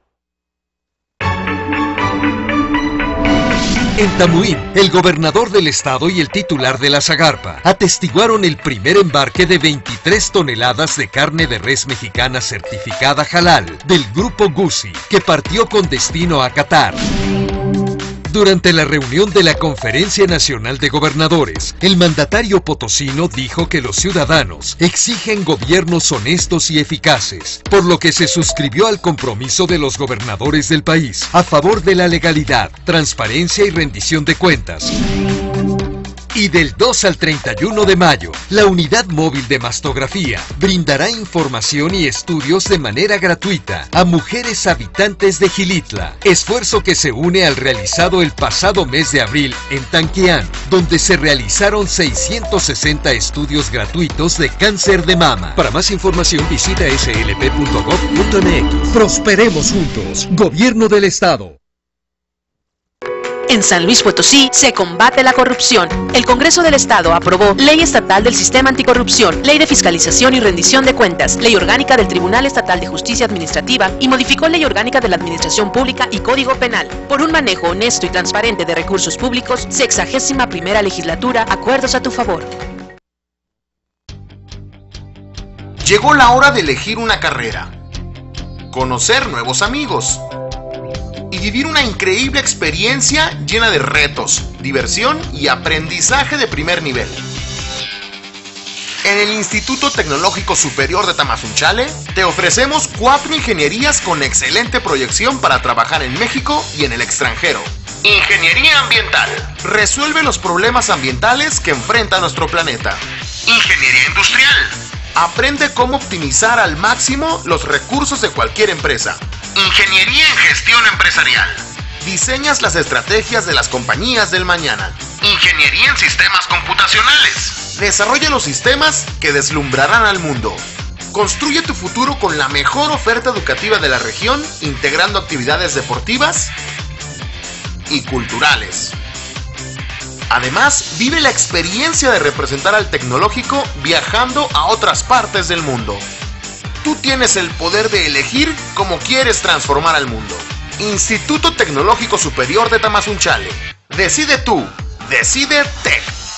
En Tamuín, el gobernador del estado y el titular de la Zagarpa atestiguaron el primer embarque de veintitrés toneladas de carne de res mexicana certificada halal del grupo Gusi, que partió con destino a Qatar. Durante la reunión de la Conferencia Nacional de Gobernadores, el mandatario potosino dijo que los ciudadanos exigen gobiernos honestos y eficaces, por lo que se suscribió al compromiso de los gobernadores del país a favor de la legalidad, transparencia y rendición de cuentas. Y del dos al treinta y uno de mayo, la unidad móvil de mastografía brindará información y estudios de manera gratuita a mujeres habitantes de Gilitla, esfuerzo que se une al realizado el pasado mes de abril en Tanquián, donde se realizaron seiscientos sesenta estudios gratuitos de cáncer de mama. Para más información visita s l p punto gov punto m x. Prosperemos juntos, Gobierno del Estado. En San Luis Potosí se combate la corrupción. El Congreso del Estado aprobó Ley Estatal del Sistema Anticorrupción, Ley de Fiscalización y Rendición de Cuentas, Ley Orgánica del Tribunal Estatal de Justicia Administrativa y modificó Ley Orgánica de la Administración Pública y Código Penal. Por un manejo honesto y transparente de recursos públicos, sexagésima primera legislatura, acuerdos a tu favor. Llegó la hora de elegir una carrera, conocer nuevos amigos y vivir una increíble experiencia llena de retos, diversión y aprendizaje de primer nivel. En el Instituto Tecnológico Superior de Tamazunchale te ofrecemos cuatro ingenierías con excelente proyección para trabajar en México y en el extranjero. Ingeniería ambiental. Resuelve los problemas ambientales que enfrenta nuestro planeta. Ingeniería industrial. Aprende cómo optimizar al máximo los recursos de cualquier empresa. Ingeniería en gestión empresarial. Diseñas las estrategias de las compañías del mañana. Ingeniería en sistemas computacionales. Desarrolla los sistemas que deslumbrarán al mundo. Construye tu futuro con la mejor oferta educativa de la región, integrando actividades deportivas y culturales. Además, vive la experiencia de representar al tecnológico viajando a otras partes del mundo. Tú tienes el poder de elegir cómo quieres transformar al mundo. Instituto Tecnológico Superior de Tamazunchale. Decide tú. Decide Tec.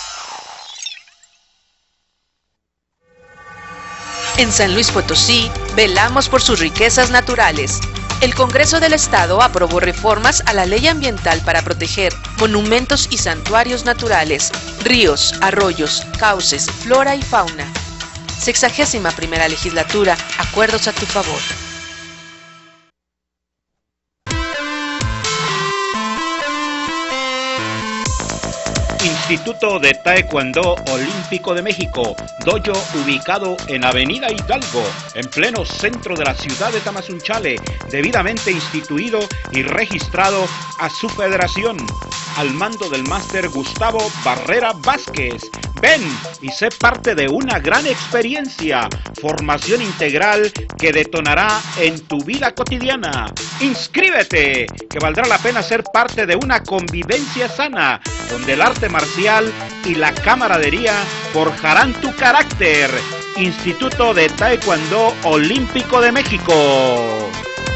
En San Luis Potosí, velamos por sus riquezas naturales. El Congreso del Estado aprobó reformas a la ley ambiental para proteger monumentos y santuarios naturales, ríos, arroyos, cauces, flora y fauna. Sexagésima primera legislatura, acuerdos a tu favor. Instituto de Taekwondo Olímpico de México, dojo ubicado en Avenida Hidalgo, en pleno centro de la ciudad de Tamazunchale, debidamente instituido y registrado a su federación, al mando del máster Gustavo Barrera Vázquez. Ven y sé parte de una gran experiencia, formación integral que detonará en tu vida cotidiana. ¡Inscríbete! Que valdrá la pena ser parte de una convivencia sana, donde el arte marcial y la camaradería forjarán tu carácter. Instituto de Taekwondo Olímpico de México.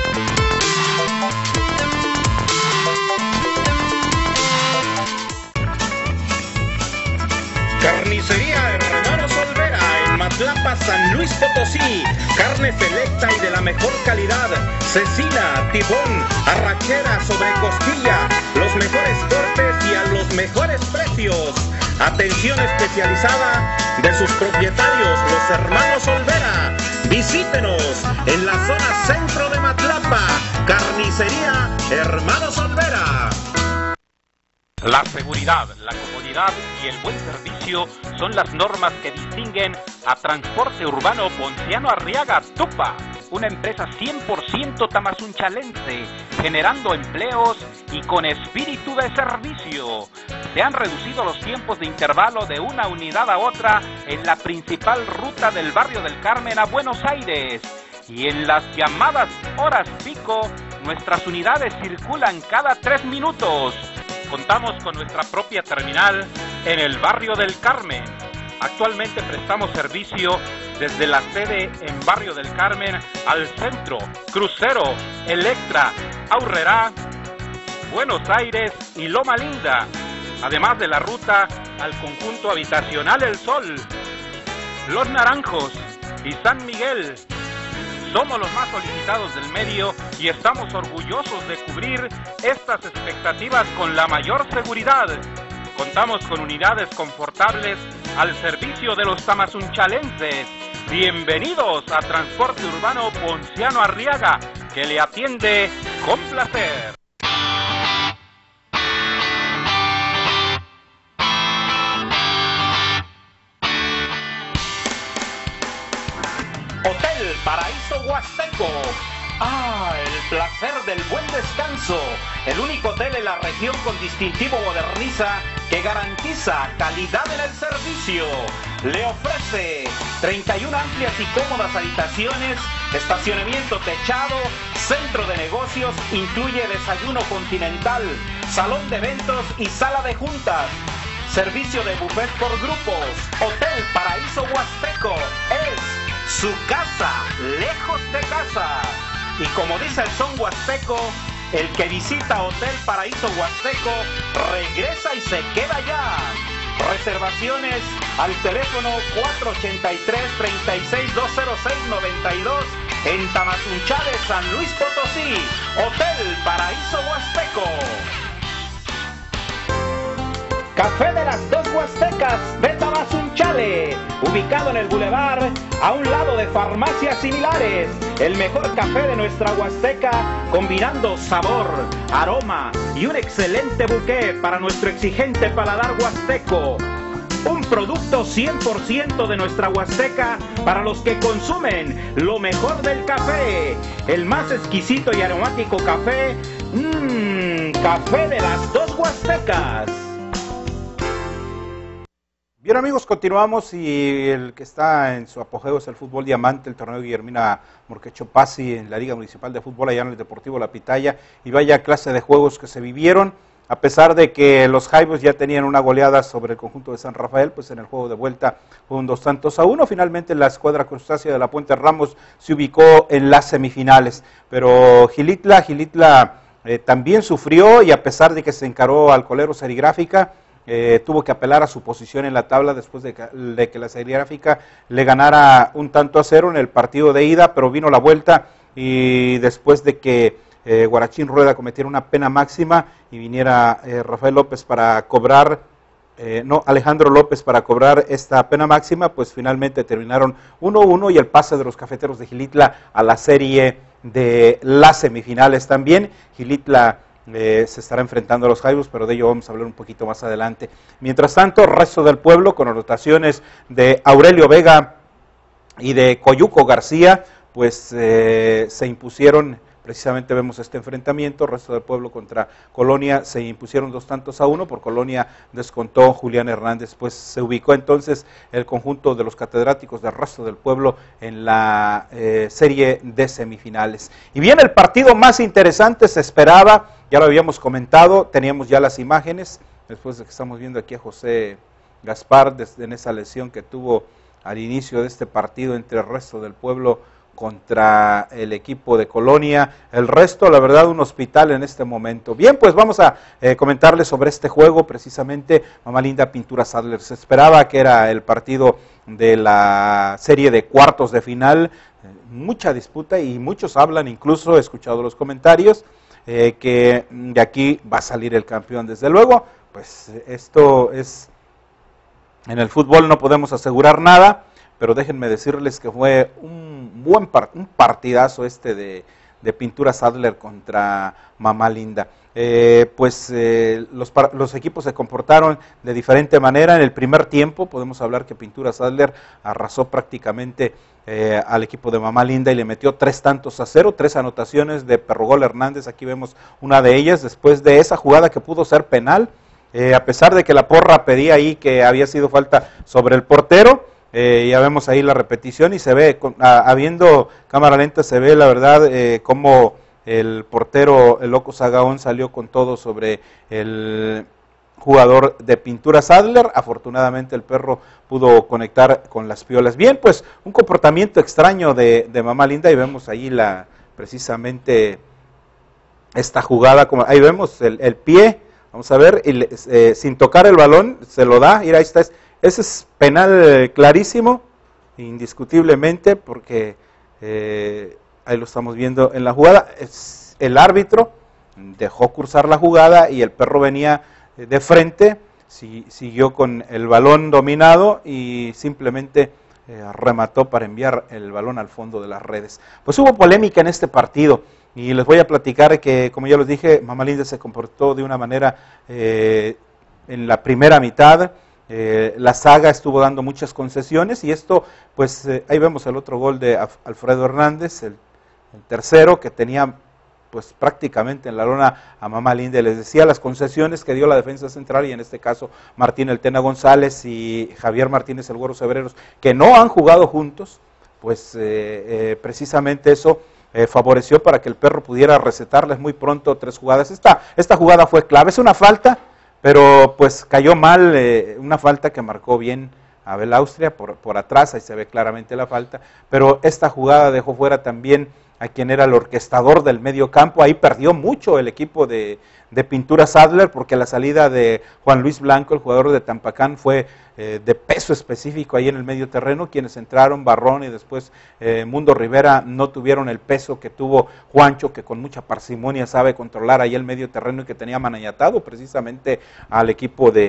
Carnicería Hermanos Olvera en Matlapa, San Luis Potosí. Carne selecta y de la mejor calidad. Cecina, tibón, arrachera, sobre costilla. Los mejores cortes y a los mejores precios. Atención especializada de sus propietarios, los Hermanos Olvera. Visítenos en la zona centro de Matlapa. Carnicería Hermanos Olvera. La seguridad, la comodidad y el buen servicio son las normas que distinguen a Transporte Urbano Ponciano Arriaga Tupa, una empresa cien por ciento tamazunchalense, generando empleos y con espíritu de servicio. Se han reducido los tiempos de intervalo de una unidad a otra en la principal ruta del barrio del Carmen a Buenos Aires. Y en las llamadas horas pico, nuestras unidades circulan cada tres minutos. Contamos con nuestra propia terminal en el barrio del Carmen. Actualmente prestamos servicio desde la sede en Barrio del Carmen al centro, Crucero, Electra, Aurrerá, Buenos Aires y Loma Linda, además de la ruta al conjunto habitacional El Sol, Los Naranjos y San Miguel. Somos los más solicitados del medio y estamos orgullosos de cubrir estas expectativas con la mayor seguridad. Contamos con unidades confortables al servicio de los tamazunchalenses. Bienvenidos a Transporte Urbano Ponciano Arriaga, que le atiende con placer. Hotel Paraíso Huasteco. Ah, el placer del buen descanso. El único hotel en la región con distintivo Moderniza que garantiza calidad en el servicio. Le ofrece treinta y una amplias y cómodas habitaciones, estacionamiento techado, centro de negocios, incluye desayuno continental, salón de eventos y sala de juntas. Servicio de buffet por grupos. Hotel Paraíso Huasteco es su casa, lejos de casa. Y como dice el son huasteco, el que visita Hotel Paraíso Huasteco regresa y se queda allá. Reservaciones al teléfono cuatro ochenta y tres, treinta y seis, doscientos seis, noventa y dos en Tamazunchale, San Luis Potosí. Hotel Paraíso Huasteco. Café de las Dos Huastecas de Tamazunchale. Tamafunchale, ubicado en el bulevar, a un lado de farmacias similares. El mejor café de nuestra Huasteca, combinando sabor, aroma y un excelente bouquet para nuestro exigente paladar huasteco. Un producto cien por ciento de nuestra Huasteca para los que consumen lo mejor del café. El más exquisito y aromático café, mmm, café de las dos Huastecas. Bien amigos, continuamos y el que está en su apogeo es el fútbol diamante, el torneo Guillermina Morquecho Pasi en la Liga Municipal de Fútbol allá en el Deportivo La Pitaya, y vaya clase de juegos que se vivieron. A pesar de que los Jaivos ya tenían una goleada sobre el conjunto de San Rafael, pues en el juego de vuelta fue un dos tantos a uno. Finalmente la escuadra crustácea de la Puente Ramos se ubicó en las semifinales. Pero Xilitla, Xilitla eh, también sufrió, y a pesar de que se encaró al colero Serigráfica, eh, tuvo que apelar a su posición en la tabla después de que, de que la Serigráfica le ganara un tanto a cero en el partido de ida, pero vino la vuelta y después de que Eh, Guarachín Rueda cometiera una pena máxima y viniera eh, Rafael López para cobrar, eh, no, Alejandro López para cobrar esta pena máxima, pues finalmente terminaron uno uno y el pase de los Cafeteros de Xilitla a la serie de las semifinales también. Xilitla eh, se estará enfrentando a los Jaivos, pero de ello vamos a hablar un poquito más adelante. Mientras tanto, el resto del pueblo, con anotaciones de Aurelio Vega y de Coyuco García, pues eh, se impusieron. Precisamente vemos este enfrentamiento, Resto del Pueblo contra Colonia, se impusieron dos tantos a uno, por Colonia descontó Julián Hernández, pues se ubicó entonces el conjunto de los catedráticos del Resto del Pueblo en la eh, serie de semifinales. Y bien, el partido más interesante se esperaba, ya lo habíamos comentado, teníamos ya las imágenes, después de que estamos viendo aquí a José Gaspar, desde en esa lesión que tuvo al inicio de este partido entre el Resto del Pueblo contra el equipo de Colonia, el resto, la verdad, un hospital en este momento. Bien, pues vamos a eh, comentarles sobre este juego, precisamente, Mamá Linda Pinturas Adler. Se esperaba que era el partido de la serie de cuartos de final, eh, mucha disputa y muchos hablan, incluso he escuchado los comentarios, eh, que de aquí va a salir el campeón. Desde luego, pues esto es, en el fútbol no podemos asegurar nada, pero déjenme decirles que fue un buen part, un partidazo este de, de Pinturas Adler contra Mamá Linda. Eh, pues eh, los, los equipos se comportaron de diferente manera. En el primer tiempo podemos hablar que Pinturas Adler arrasó prácticamente eh, al equipo de Mamá Linda y le metió tres tantos a cero, tres anotaciones de Perrogol Hernández, aquí vemos una de ellas, después de esa jugada que pudo ser penal, eh, a pesar de que la porra pedía ahí que había sido falta sobre el portero. Eh, ya vemos ahí la repetición y se ve, con, a, habiendo cámara lenta, se ve la verdad eh, cómo el portero, el Loco Sagaón, salió con todo sobre el jugador de Pinturas Adler. Afortunadamente el perro pudo conectar con las piolas. Bien, pues un comportamiento extraño de, de Mamá Linda, y vemos ahí la precisamente esta jugada, como ahí vemos el, el pie, vamos a ver, y, eh, sin tocar el balón, se lo da, y ahí está. Ese es penal clarísimo, indiscutiblemente, porque eh, ahí lo estamos viendo en la jugada. Es el árbitro dejó cursar la jugada y el perro venía de frente, si, siguió con el balón dominado y simplemente eh, remató para enviar el balón al fondo de las redes. Pues hubo polémica en este partido y les voy a platicar que, como ya les dije, Mamá Linda se comportó de una manera eh, en la primera mitad. Eh, la saga estuvo dando muchas concesiones y esto, pues eh, ahí vemos el otro gol de Alfredo Hernández, el, el tercero, que tenía pues prácticamente en la lona a Mamá Linda. Les decía las concesiones que dio la defensa central, y en este caso Martín El Tena González y Javier Martínez El Güero Severeros, que no han jugado juntos, pues eh, eh, precisamente eso eh, favoreció para que el perro pudiera recetarles muy pronto tres jugadas. Esta, esta jugada fue clave, es una falta, pero pues cayó mal, eh, una falta que marcó bien Abel Austria por, por atrás, ahí se ve claramente la falta, pero esta jugada dejó fuera también a quien era el orquestador del medio campo. Ahí perdió mucho el equipo de, de Pinturas Adler, porque la salida de Juan Luis Blanco, el jugador de Tampacán, fue eh, de peso específico ahí en el medio terreno. Quienes entraron, Barrón y después eh, Mundo Rivera, no tuvieron el peso que tuvo Juancho, que con mucha parsimonia sabe controlar ahí el medio terreno y que tenía maniatado precisamente al equipo de,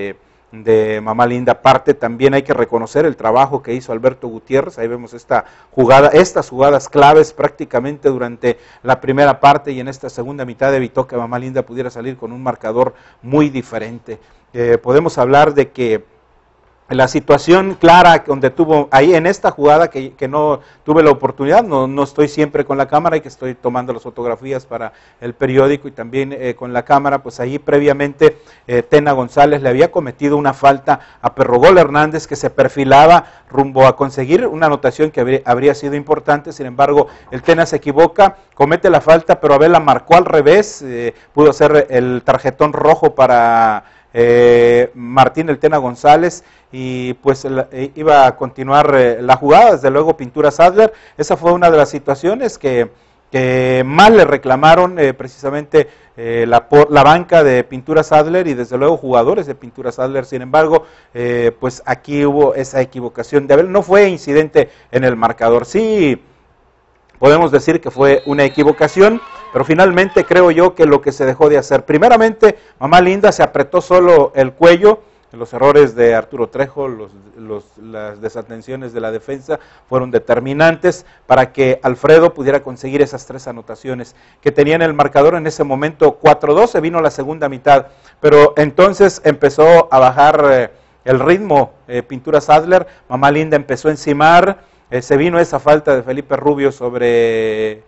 de Mamá Linda. Aparte, también hay que reconocer el trabajo que hizo Alberto Gutiérrez. Ahí vemos esta jugada, estas jugadas claves prácticamente durante la primera parte, y en esta segunda mitad evitó que Mamá Linda pudiera salir con un marcador muy diferente. Eh, podemos hablar de que la situación clara donde tuvo ahí en esta jugada, que, que no tuve la oportunidad, no, no estoy siempre con la cámara y que estoy tomando las fotografías para el periódico y también eh, con la cámara, pues ahí previamente eh, Tena González le había cometido una falta a Perrogol Hernández, que se perfilaba rumbo a conseguir una anotación que habría, habría sido importante. Sin embargo, el Tena se equivoca, comete la falta, pero Abel la marcó al revés, eh, pudo ser el tarjetón rojo para eh, Martín el Tena González, y pues eh, iba a continuar eh, la jugada. Desde luego Pintura Sadler, esa fue una de las situaciones que, que más le reclamaron eh, precisamente eh, la, la banca de Pintura Sadler y desde luego jugadores de Pintura Sadler. Sin embargo, eh, pues aquí hubo esa equivocación de Abel, no fue incidente en el marcador, sí podemos decir que fue una equivocación, pero finalmente creo yo que lo que se dejó de hacer, primeramente Mamá Linda se apretó solo el cuello. Los errores de Arturo Trejo, los, los, las desatenciones de la defensa fueron determinantes para que Alfredo pudiera conseguir esas tres anotaciones que tenía en el marcador en ese momento. Cuatro dos, se vino la segunda mitad, pero entonces empezó a bajar eh, el ritmo eh, Pintura Sadler. Mamá Linda empezó a encimar, eh, se vino esa falta de Felipe Rubio sobre...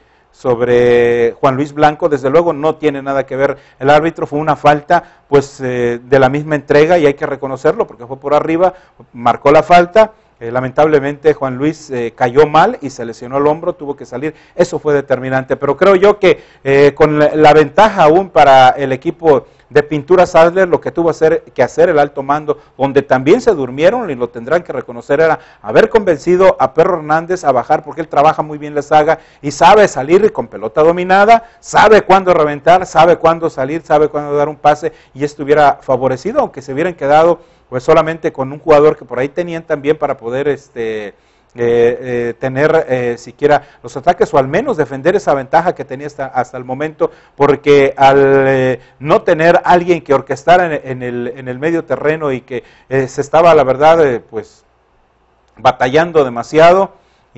sobre Juan Luis Blanco. Desde luego no tiene nada que ver el árbitro, fue una falta pues eh, de la misma entrega y hay que reconocerlo porque fue por arriba, marcó la falta. Eh, lamentablemente Juan Luis eh, cayó mal y se lesionó el hombro, tuvo que salir, eso fue determinante, pero creo yo que eh, con la, la ventaja aún para el equipo de Pintura Sadler, lo que tuvo hacer, que hacer el alto mando, donde también se durmieron y lo tendrán que reconocer, era haber convencido a Perro Hernández a bajar, porque él trabaja muy bien la saga y sabe salir con pelota dominada, sabe cuándo reventar, sabe cuándo salir, sabe cuándo dar un pase, y esto hubiera favorecido, aunque se hubieran quedado pues solamente con un jugador que por ahí tenían también para poder este eh, eh, tener eh, siquiera los ataques o al menos defender esa ventaja que tenía hasta, hasta el momento, porque al eh, no tener alguien que orquestara en, en, el, en el medio terreno y que eh, se estaba la verdad eh, pues batallando demasiado,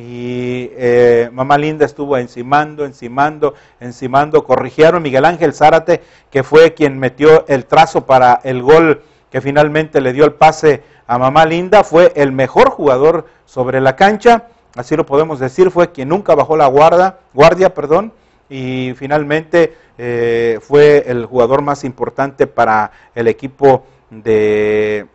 y eh, Mamá Linda estuvo encimando, encimando, encimando, corrigieron. Miguel Ángel Zárate, que fue quien metió el trazo para el gol que finalmente le dio el pase a Mamá Linda, fue el mejor jugador sobre la cancha, así lo podemos decir, fue quien nunca bajó la guarda, guardia, perdón, y finalmente eh, fue el jugador más importante para el equipo de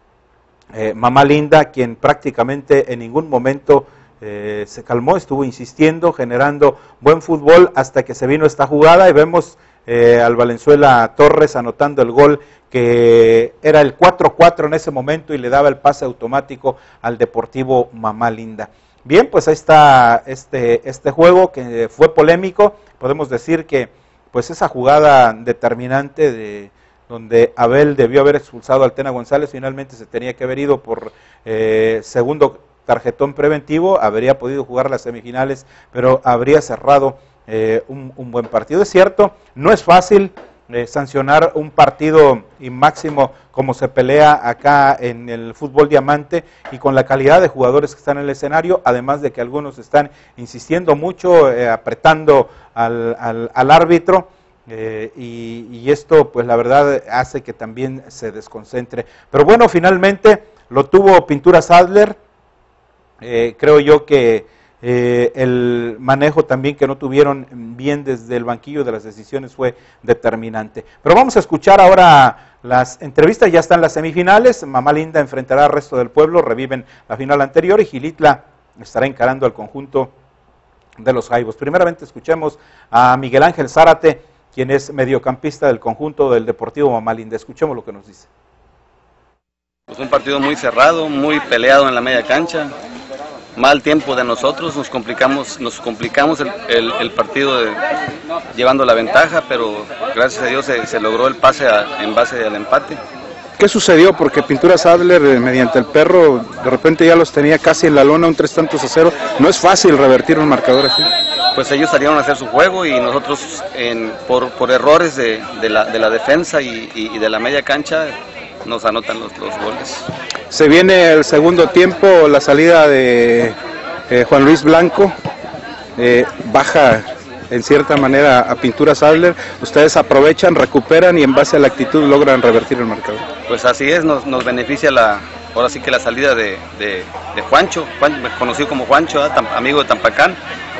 eh, Mamá Linda, quien prácticamente en ningún momento eh, se calmó, estuvo insistiendo, generando buen fútbol hasta que se vino esta jugada y vemos eh, al Valenzuela Torres anotando el gol que era el cuatro cuatro en ese momento y le daba el pase automático al Deportivo Mamá Linda. Bien, pues ahí está este, este juego que fue polémico. Podemos decir que pues esa jugada determinante de donde Abel debió haber expulsado al Tena González, finalmente se tenía que haber ido por eh, segundo tarjetón preventivo, habría podido jugar las semifinales, pero habría cerrado eh, un, un buen partido. Es cierto, no es fácil Eh, sancionar un partido y máximo como se pelea acá en el fútbol diamante y con la calidad de jugadores que están en el escenario, además de que algunos están insistiendo mucho, eh, apretando al, al, al árbitro eh, y, y esto pues la verdad hace que también se desconcentre. Pero bueno, finalmente lo tuvo Pintura Sadler, eh, creo yo que Eh, el manejo también que no tuvieron bien desde el banquillo de las decisiones fue determinante. Pero vamos a escuchar ahora las entrevistas, ya están las semifinales, Mamá Linda enfrentará al Resto del Pueblo, reviven la final anterior y Gilitla estará encarando al conjunto de los Jaivos. Primeramente escuchemos a Miguel Ángel Zárate, quien es mediocampista del conjunto del Deportivo Mamá Linda. Escuchemos lo que nos dice. Pues un partido muy cerrado, muy peleado en la media cancha. Mal tiempo de nosotros, nos complicamos, nos complicamos el, el, el partido de, llevando la ventaja, pero gracias a Dios se, se logró el pase a, en base al empate. ¿Qué sucedió? Porque Pintura Sadler, eh, mediante el perro, de repente ya los tenía casi en la lona, un tres tantos a cero. No es fácil revertir un marcador así. Pues ellos salieron a hacer su juego y nosotros, en, por, por errores de, de, la, de la defensa y, y, y de la media cancha, nos anotan los, los goles. Se viene el segundo tiempo, la salida de eh, Juan Luis Blanco, eh, baja en cierta manera a Pinturas Adler, ustedes aprovechan, recuperan y en base a la actitud logran revertir el marcador. Pues así es, nos, nos beneficia la, ahora sí que la salida de, de, de Juancho, Juan, conocido como Juancho, ¿eh? Tam, amigo de Tampacán,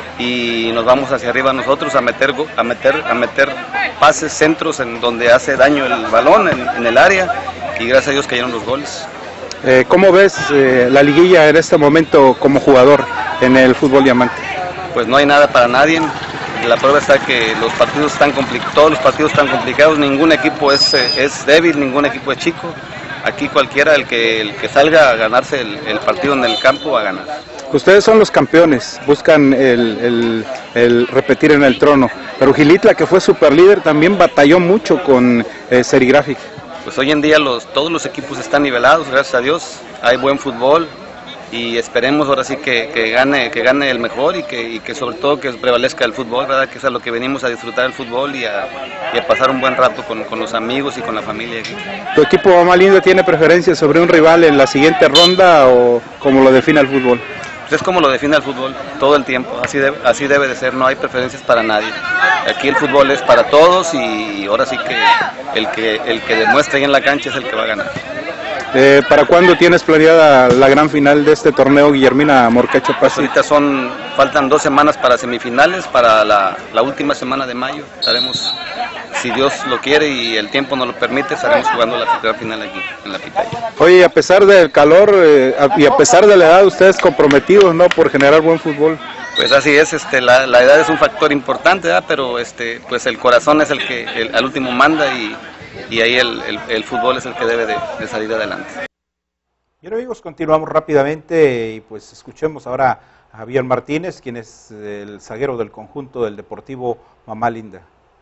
y nos vamos hacia arriba nosotros a meter, a meter, a meter pases, centros en donde hace daño el balón en, en el área, y gracias a Dios cayeron los goles. Eh, ¿Cómo ves eh, la liguilla en este momento como jugador en el fútbol diamante? Pues no hay nada para nadie. La prueba está que los partidos están complicados, todos los partidos están complicados, ningún equipo es, es débil, ningún equipo es chico. Aquí cualquiera, el que, el que salga a ganarse el, el partido en el campo, va a ganar. Ustedes son los campeones, buscan el, el, el repetir en el trono, pero Gilitla, que fue superlíder, también batalló mucho con eh, Serigraphic. Pues hoy en día los, todos los equipos están nivelados, gracias a Dios, hay buen fútbol y esperemos ahora sí que, que, gane, que gane el mejor y que, y que sobre todo que prevalezca el fútbol, ¿verdad? Que es a lo que venimos a disfrutar el fútbol y a, y a pasar un buen rato con, con los amigos y con la familia aquí. ¿Tu equipo Mamá Linda tiene preferencia sobre un rival en la siguiente ronda o como lo define el fútbol? Pues es como lo define el fútbol, todo el tiempo, así debe, así debe de ser, no hay preferencias para nadie. Aquí el fútbol es para todos y ahora sí que el que, el que demuestre ahí en la cancha es el que va a ganar. Eh, ¿Para cuándo tienes planeada la gran final de este torneo, Guillermina Morcacho Paz? Ahorita son, faltan dos semanas para semifinales, para la, la última semana de mayo estaremos, si Dios lo quiere y el tiempo nos lo permite, estaremos jugando la gran final aquí, en la Pitaya. Oye, a pesar del calor eh, y a pesar de la edad, ustedes comprometidos, ¿no?, por generar buen fútbol. Pues así es, este, la, la edad es un factor importante, ¿verdad? Pero este, pues el corazón es el que el, al último manda y, y ahí el, el, el fútbol es el que debe de, de salir adelante. Bien amigos, continuamos rápidamente y pues escuchemos ahora a Javier Martínez, quien es el zaguero del conjunto del Deportivo Mamá Linda.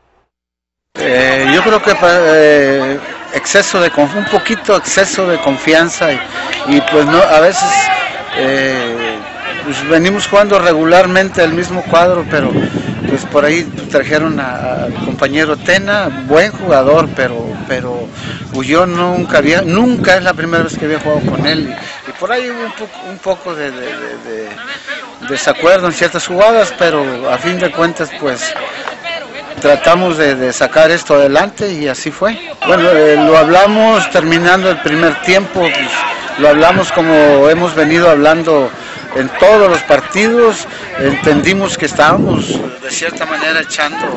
Eh, yo creo que eh, exceso de un poquito exceso de confianza y, y pues no a veces eh, pues venimos jugando regularmente el mismo cuadro, pero pues por ahí trajeron al compañero Tena, buen jugador, pero pero pues yo nunca había, nunca es la primera vez que había jugado con él y, y por ahí hubo un poco, un poco de, de, de, de desacuerdo en ciertas jugadas, pero a fin de cuentas pues tratamos de, de sacar esto adelante y así fue. Bueno, eh, lo hablamos terminando el primer tiempo, pues, lo hablamos como hemos venido hablando en todos los partidos, entendimos que estábamos de cierta manera echando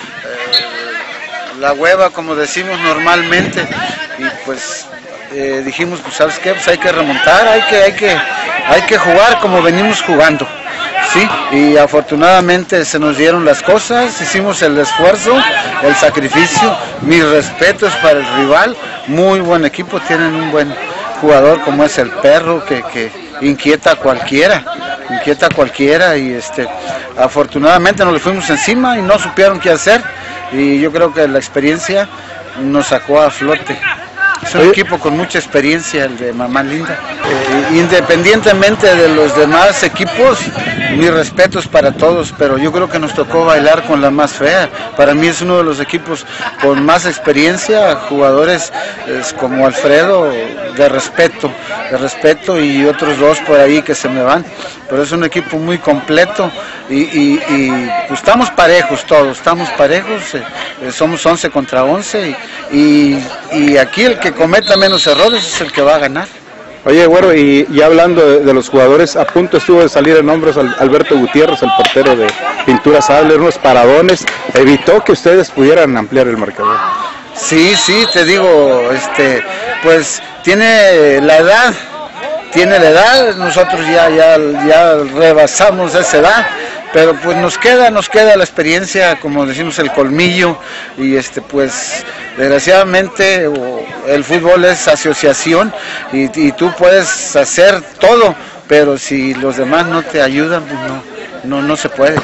eh, la hueva, como decimos normalmente, y pues eh, dijimos, pues sabes qué, pues hay que remontar, hay que, hay que, hay que jugar como venimos jugando. Sí, y afortunadamente se nos dieron las cosas, hicimos el esfuerzo, el sacrificio, mis respetos para el rival, muy buen equipo, tienen un buen jugador como es el Perro, que, que inquieta a cualquiera, inquieta a cualquiera y este, afortunadamente nos le fuimos encima y no supieron qué hacer y yo creo que la experiencia nos sacó a flote. Es un equipo con mucha experiencia, el de Mamá Linda. Eh, independientemente de los demás equipos, mis respetos para todos, pero yo creo que nos tocó bailar con la más fea. Para mí es uno de los equipos con más experiencia, jugadores eh, como Alfredo, de respeto, de respeto y otros dos por ahí que se me van. Pero es un equipo muy completo y, y, y pues estamos parejos todos, estamos parejos, eh, eh, somos once contra once y, y, y aquí el que cometa menos errores es el que va a ganar. Oye, Güero, y, y hablando de, de los jugadores, a punto estuvo de salir en hombros al, Alberto Gutiérrez, el portero de Pinturas Adler, unos paradones, evitó que ustedes pudieran ampliar el marcador. Sí, sí, te digo, este, pues tiene la edad, tiene la edad, nosotros ya, ya, ya rebasamos esa edad, pero pues nos queda, nos queda la experiencia, como decimos, el colmillo, y este pues desgraciadamente el fútbol es asociación y, y tú puedes hacer todo, pero si los demás no te ayudan, pues no, no, no se puede.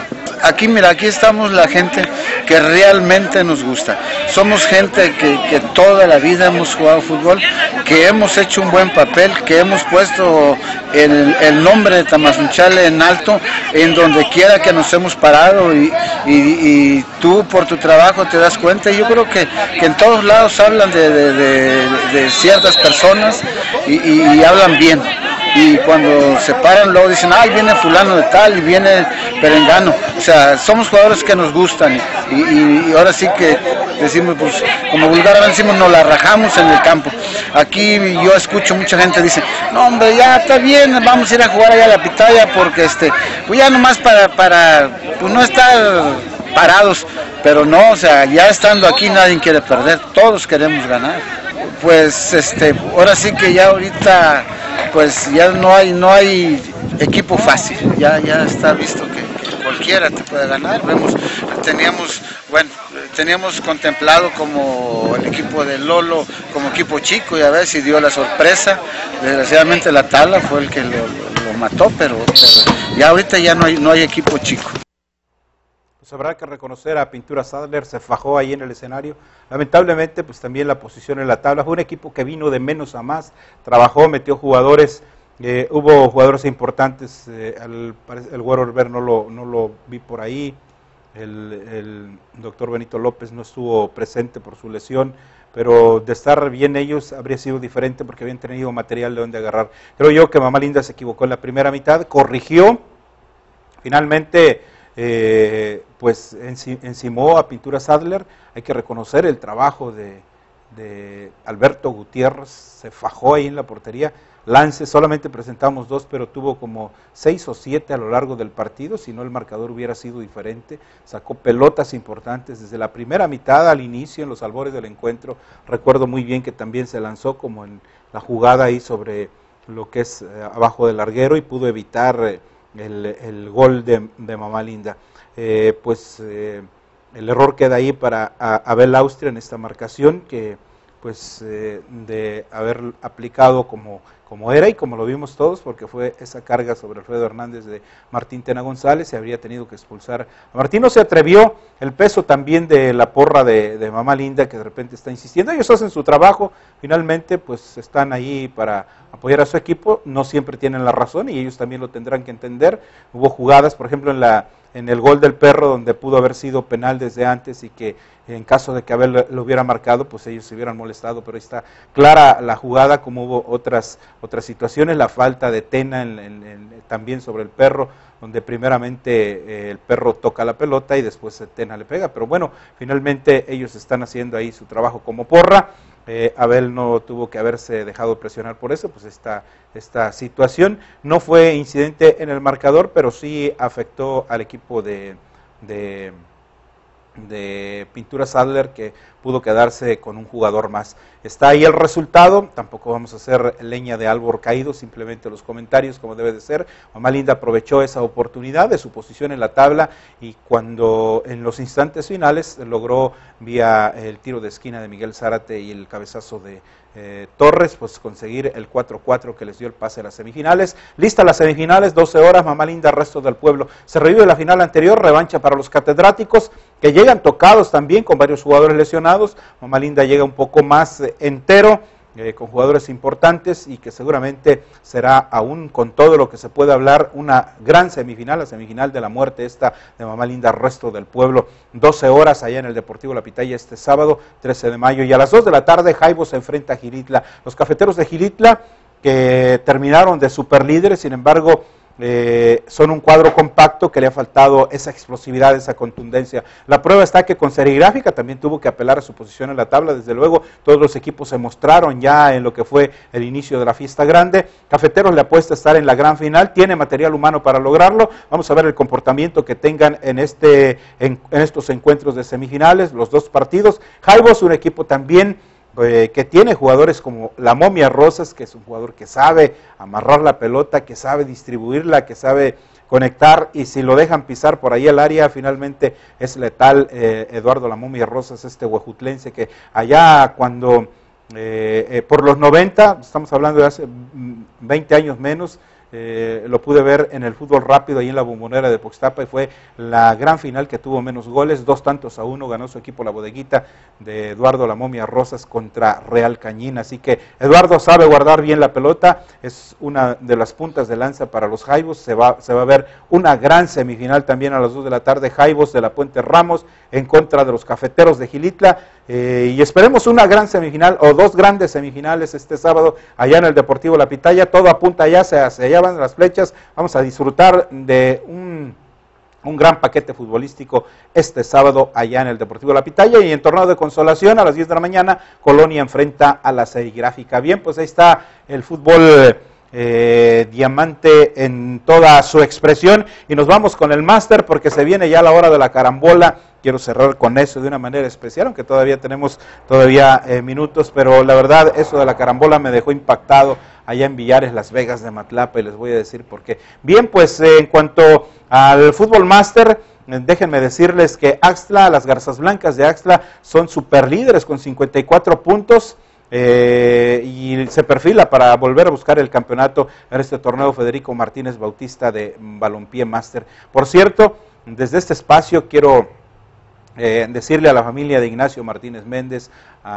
aquí, mira, aquí estamos la gente que realmente nos gusta. Somos gente que, que toda la vida hemos jugado fútbol, que hemos hecho un buen papel, que hemos puesto el, el nombre de Tamazunchale en alto, en donde quiera que nos hemos parado, y, y, y tú por tu trabajo te das cuenta. Yo creo que, que en todos lados hablan de, de, de, de ciertas personas y, y, y hablan bien. Y cuando se paran luego dicen, ay, viene fulano de tal y viene perengano. O sea, somos jugadores que nos gustan y, y, y ahora sí que decimos, pues, como vulgarmente decimos, nos la rajamos en el campo. Aquí yo escucho mucha gente dice, no hombre, ya está bien, vamos a ir a jugar allá a la pitaya porque este, pues ya nomás para, para pues no estar parados, pero no, o sea, ya estando aquí nadie quiere perder, todos queremos ganar. Pues este, ahora sí que ya ahorita pues ya no hay no hay equipo fácil, ya ya está visto que, que cualquiera te puede ganar. Vemos, teníamos, bueno, teníamos contemplado como el equipo de Lolo como equipo chico y a ver si dio la sorpresa. Desgraciadamente la Tala fue el que lo, lo, lo mató, pero, pero ya ahorita ya no hay no hay equipo chico. Pues habrá que reconocer a Pinturas Adler, se fajó ahí en el escenario. Lamentablemente, pues también la posición en la tabla. Fue un equipo que vino de menos a más, trabajó, metió jugadores, eh, hubo jugadores importantes, eh, el, el Güero Herber no lo, no lo vi por ahí, el, el doctor Benito López no estuvo presente por su lesión, pero de estar bien ellos habría sido diferente porque habían tenido material de donde agarrar. Creo yo que Mamá Linda se equivocó en la primera mitad, corrigió, finalmente... Eh, pues encimó a Pinturas Adler. Hay que reconocer el trabajo de, de Alberto Gutiérrez, se fajó ahí en la portería. Lances, solamente presentamos dos, pero tuvo como seis o siete a lo largo del partido, si no el marcador hubiera sido diferente. Sacó pelotas importantes desde la primera mitad al inicio, en los albores del encuentro. Recuerdo muy bien que también se lanzó como en la jugada ahí sobre lo que es eh, abajo del larguero y pudo evitar eh, El, el gol de, de Mamá Linda. Eh, pues eh, el error queda ahí para a, Abel Austria en esta marcación, que pues eh, de haber aplicado como, como era y como lo vimos todos, porque fue esa carga sobre Alfredo Hernández de Martín Tena González, se habría tenido que expulsar a Martín. No se atrevió, el peso también de la porra de, de Mamá Linda, que de repente está insistiendo. Ellos hacen su trabajo, finalmente pues están ahí para apoyar a su equipo, no siempre tienen la razón y ellos también lo tendrán que entender. Hubo jugadas, por ejemplo, en la en el gol del Perro, donde pudo haber sido penal desde antes y que en caso de que Abel lo hubiera marcado, pues ellos se hubieran molestado, pero ahí está clara la jugada, como hubo otras otras situaciones, la falta de Tena en, en, en, también sobre el Perro, donde primeramente eh, el Perro toca la pelota y después Tena le pega, pero bueno, finalmente ellos están haciendo ahí su trabajo como porra. Eh, Abel no tuvo que haberse dejado presionar por eso, pues esta, esta situación no fue incidente en el marcador, pero sí afectó al equipo de, de, de Pinturas Adler, que pudo quedarse con un jugador más. Está ahí el resultado, tampoco vamos a hacer leña de árbol caído, simplemente los comentarios como debe de ser. Mamá Linda aprovechó esa oportunidad de su posición en la tabla y cuando en los instantes finales logró vía el tiro de esquina de Miguel Zárate y el cabezazo de eh, Torres, pues conseguir el cuatro cuatro que les dio el pase a las semifinales. Lista las semifinales, doce horas, Mamá Linda, resto del pueblo. Se revive la final anterior, revancha para los catedráticos, que llegan tocados también con varios jugadores lesionados. Mamá Linda llega un poco más eh, entero, eh, con jugadores importantes y que seguramente será aún con todo lo que se puede hablar una gran semifinal, la semifinal de la muerte esta de Mamá Linda, resto del pueblo. doce horas allá en el Deportivo La Pitaya este sábado, trece de mayo, y a las dos de la tarde Jaibo se enfrenta a Gilitla. Los cafeteros de Gilitla, que terminaron de superlíderes, sin embargo, Eh, son un cuadro compacto que le ha faltado esa explosividad, esa contundencia. La prueba está que con Serigráfica también tuvo que apelar a su posición en la tabla. Desde luego todos los equipos se mostraron ya en lo que fue el inicio de la fiesta grande. Cafeteros le apuesta a estar en la gran final, tiene material humano para lograrlo. Vamos a ver el comportamiento que tengan en, este, en, en estos encuentros de semifinales, los dos partidos. Jaibo es un equipo también Eh, que tiene jugadores como la Momia Rosas, que es un jugador que sabe amarrar la pelota, que sabe distribuirla, que sabe conectar, y si lo dejan pisar por ahí el área, finalmente es letal. eh, Eduardo la Momia Rosas, este huejutlense que allá cuando, eh, eh, por los noventa, estamos hablando de hace veinte años menos, Eh, lo pude ver en el fútbol rápido ahí en la Bombonera de Poxtapa y fue la gran final que tuvo menos goles, dos tantos a uno, ganó su equipo La Bodeguita de Eduardo La Momia Rosas contra Real Cañín, así que Eduardo sabe guardar bien la pelota, es una de las puntas de lanza para los Jaibos, se va, se va a ver una gran semifinal también a las dos de la tarde, Jaibos de la Puente Ramos en contra de los Cafeteros de Gilitla, eh, y esperemos una gran semifinal o dos grandes semifinales este sábado allá en el Deportivo La Pitaya, todo apunta allá, se, se allá van las flechas, vamos a disfrutar de un, un gran paquete futbolístico este sábado allá en el Deportivo La Pitaya, y en torneo de consolación a las diez de la mañana, Colonia enfrenta a la Serigráfica. Bien, pues ahí está el fútbol eh, diamante en toda su expresión, y nos vamos con el máster porque se viene ya la hora de la carambola. Quiero cerrar con eso de una manera especial, aunque todavía tenemos todavía eh, minutos, pero la verdad eso de la carambola me dejó impactado allá en Villares, Las Vegas de Matlapa, y les voy a decir por qué. Bien, pues eh, en cuanto al fútbol máster, eh, déjenme decirles que Axtla, las Garzas Blancas de Axtla son superlíderes con cincuenta y cuatro puntos, eh, y se perfila para volver a buscar el campeonato en este torneo Federico Martínez Bautista de Balompié Máster. Por cierto, desde este espacio quiero Eh, decirle a la familia de Ignacio Martínez Méndez,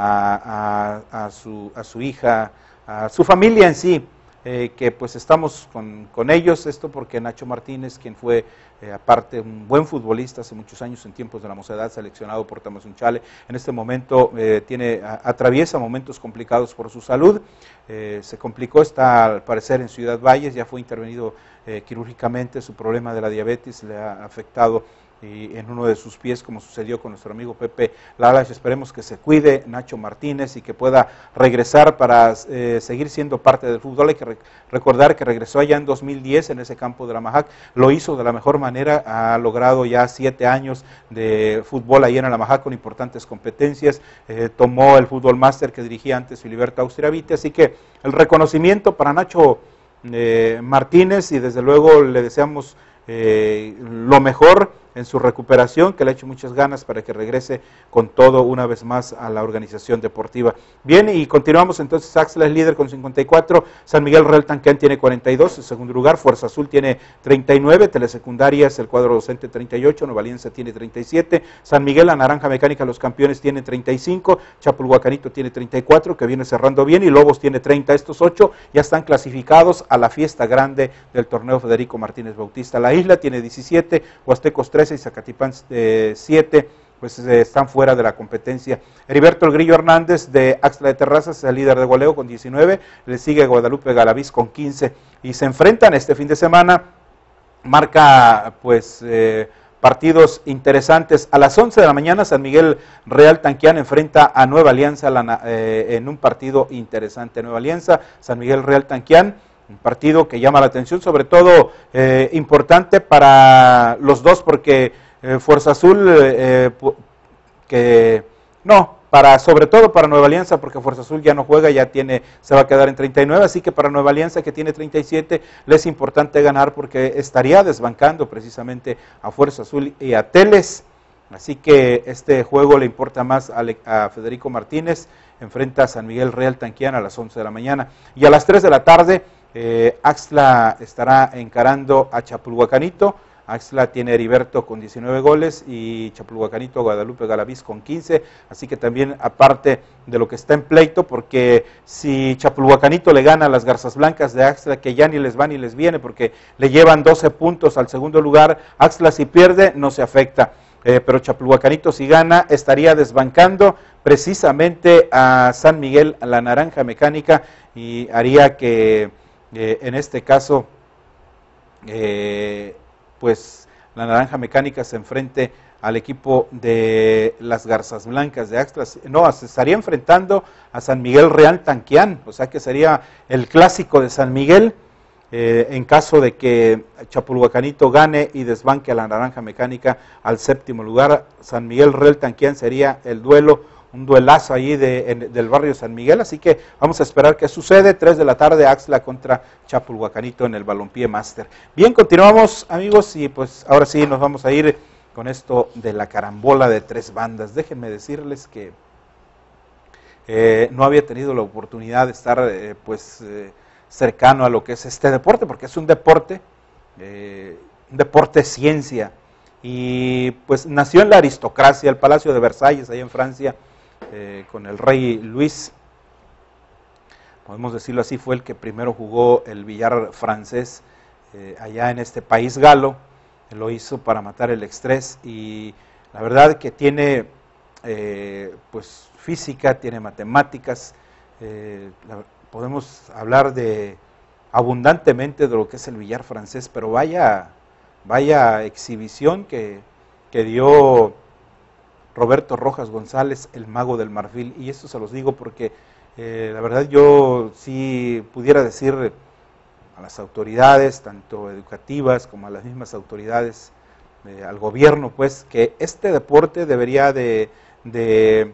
a, a, a, su, a su hija, a su familia en sí, eh, que pues estamos con, con ellos, esto porque Nacho Martínez, quien fue eh, aparte un buen futbolista hace muchos años en tiempos de la mocedad, seleccionado por Tamazunchale, en este momento eh, tiene a, atraviesa momentos complicados por su salud, eh, se complicó, está al parecer en Ciudad Valles, ya fue intervenido eh, quirúrgicamente, su problema de la diabetes le ha afectado y en uno de sus pies, como sucedió con nuestro amigo Pepe Lalas. Esperemos que se cuide Nacho Martínez y que pueda regresar para eh, seguir siendo parte del fútbol. Hay que re recordar que regresó allá en dos mil diez en ese campo de la Majac, lo hizo de la mejor manera, ha logrado ya siete años de fútbol ahí en la Majac con importantes competencias, eh, tomó el fútbol máster que dirigía antes Filiberto Austriavite, así que el reconocimiento para Nacho eh, Martínez, y desde luego le deseamos eh, lo mejor en su recuperación, que le ha hecho muchas ganas para que regrese con todo una vez más a la organización deportiva. Bien, y continuamos entonces. Axtla es líder con cincuenta y cuatro, San Miguel Real Tanquián tiene cuarenta y dos, en segundo lugar Fuerza Azul tiene treinta y nueve, Telesecundarias, el cuadro docente treinta y ocho, Nueva Alianza tiene treinta y siete, San Miguel, la Naranja Mecánica, los campeones tienen treinta y cinco, Chapulhuacanito tiene treinta y cuatro, que viene cerrando bien, y Lobos tiene treinta, estos ocho ya están clasificados a la fiesta grande del torneo Federico Martínez Bautista. La Isla tiene diecisiete, Huastecos trece y Zacatipán eh, siete, pues eh, están fuera de la competencia. Heriberto El Grillo Hernández de Axtla de Terrazas es el líder de goleo con diecinueve, le sigue Guadalupe Galaviz con quince, y se enfrentan este fin de semana, marca pues eh, partidos interesantes. A las once de la mañana San Miguel Real Tanquián enfrenta a Nueva Alianza la, eh, en un partido interesante. Nueva Alianza, San Miguel Real Tanquián, un partido que llama la atención, sobre todo eh, importante para los dos, porque eh, Fuerza Azul, eh, que no, para sobre todo para Nueva Alianza, porque Fuerza Azul ya no juega, ya tiene, se va a quedar en treinta y nueve, así que para Nueva Alianza, que tiene treinta y siete, le es importante ganar porque estaría desbancando precisamente a Fuerza Azul y a Teles, así que este juego le importa más a, a Federico Martínez. Enfrenta a San Miguel Real Tanquián a las once de la mañana, y a las tres de la tarde Eh, Axtla estará encarando a Chapulhuacanito. Axtla tiene Heriberto con diecinueve goles y Chapulhuacanito Guadalupe Galaviz con quince, así que también aparte de lo que está en pleito, porque si Chapulhuacanito le gana a las Garzas Blancas de Axtla, que ya ni les va ni les viene porque le llevan doce puntos al segundo lugar, Axtla si pierde no se afecta, eh, pero Chapulhuacanito si gana estaría desbancando precisamente a San Miguel, a la Naranja Mecánica, y haría que Eh, en este caso, eh, pues la Naranja Mecánica se enfrente al equipo de las Garzas Blancas de Axtla, no, se estaría enfrentando a San Miguel Real Tanquián, o sea que sería el clásico de San Miguel, eh, en caso de que Chapulhuacanito gane y desbanque a la Naranja Mecánica al séptimo lugar. San Miguel Real Tanquián sería el duelo, un duelazo ahí de, en, del barrio San Miguel, así que vamos a esperar qué sucede. Tres de la tarde, Axtla contra Chapulhuacanito en el Balompié Máster. Bien, continuamos amigos, y pues ahora sí nos vamos a ir con esto de la carambola de tres bandas. Déjenme decirles que eh, no había tenido la oportunidad de estar eh, pues eh, cercano a lo que es este deporte, porque es un deporte, eh, un deporte ciencia, y pues nació en la aristocracia, el Palacio de Versalles, ahí en Francia, eh, con el rey Luis, podemos decirlo así, fue el que primero jugó el billar francés eh, allá en este país galo, lo hizo para matar el estrés, y la verdad que tiene eh, pues física, tiene matemáticas, eh, la, podemos hablar de abundantemente de lo que es el billar francés, pero vaya, vaya exhibición que, que dio Roberto Rojas González, el mago del marfil, y esto se los digo porque eh, la verdad yo sí pudiera decir a las autoridades, tanto educativas como a las mismas autoridades, eh, al gobierno, pues, que este deporte debería de, de,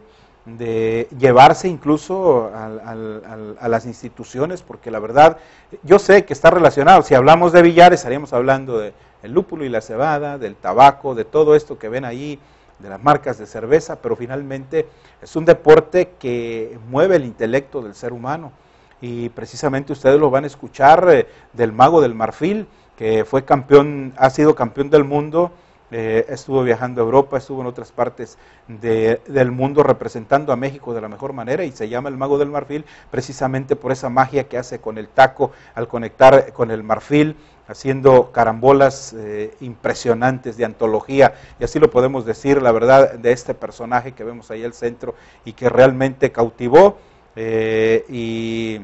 de llevarse incluso al, al, al, a las instituciones, porque la verdad, yo sé que está relacionado, si hablamos de billar estaríamos hablando del lúpulo y la cebada, del tabaco, de todo esto que ven ahí, de las marcas de cerveza, pero finalmente es un deporte que mueve el intelecto del ser humano, y precisamente ustedes lo van a escuchar eh, del mago del marfil, que fue campeón, ha sido campeón del mundo, eh, estuvo viajando a Europa, estuvo en otras partes de, del mundo representando a México de la mejor manera, y se llama el mago del marfil precisamente por esa magia que hace con el taco al conectar con el marfil, haciendo carambolas eh, impresionantes de antología, y así lo podemos decir, la verdad, de este personaje que vemos ahí al centro y que realmente cautivó eh, y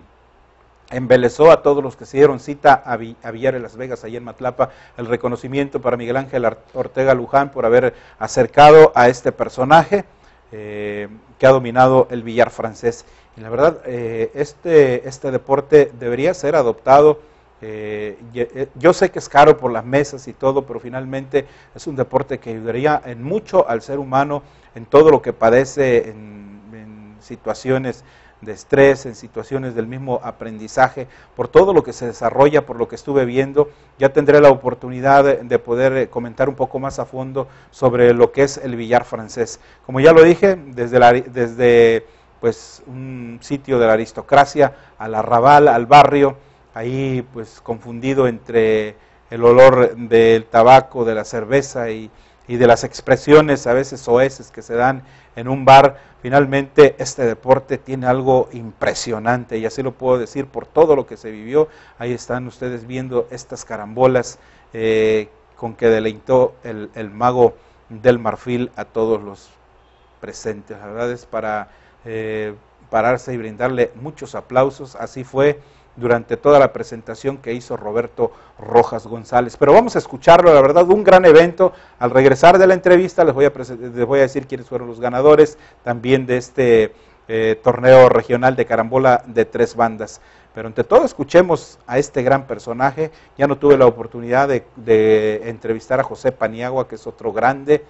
embelezó a todos los que se dieron cita a, Vi, a Villar de Las Vegas, allí en Matlapa. El reconocimiento para Miguel Ángel Ortega Luján por haber acercado a este personaje eh, que ha dominado el billar francés. Y la verdad, eh, este, este deporte debería ser adoptado. Eh, yo sé que es caro por las mesas y todo, pero finalmente es un deporte que ayudaría en mucho al ser humano en todo lo que padece en, en situaciones de estrés, en situaciones del mismo aprendizaje, por todo lo que se desarrolla, por lo que estuve viendo. Ya tendré la oportunidad de, de poder comentar un poco más a fondo sobre lo que es el billar francés. Como ya lo dije, desde, la, desde pues, un sitio de la aristocracia al arrabal, al barrio, ahí pues confundido entre el olor del tabaco, de la cerveza y, y de las expresiones a veces soeces que se dan en un bar. Finalmente este deporte tiene algo impresionante, y así lo puedo decir por todo lo que se vivió. Ahí están ustedes viendo estas carambolas eh, con que deleitó el, el mago del marfil a todos los presentes. La verdad es para eh, pararse y brindarle muchos aplausos. Así fue durante toda la presentación que hizo Roberto Rojas González. Pero vamos a escucharlo, la verdad, un gran evento. Al regresar de la entrevista les voy a, les voy a decir quiénes fueron los ganadores también de este eh, torneo regional de carambola de tres bandas. Pero ante todo escuchemos a este gran personaje. Ya no tuve la oportunidad de, de entrevistar a José Paniagua, que es otro grande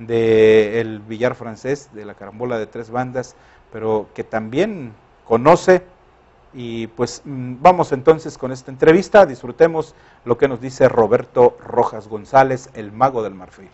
del billar francés, de la carambola de tres bandas, pero que también conoce. Y pues vamos entonces con esta entrevista, disfrutemos lo que nos dice Roberto Rojas González, el mago del marfil.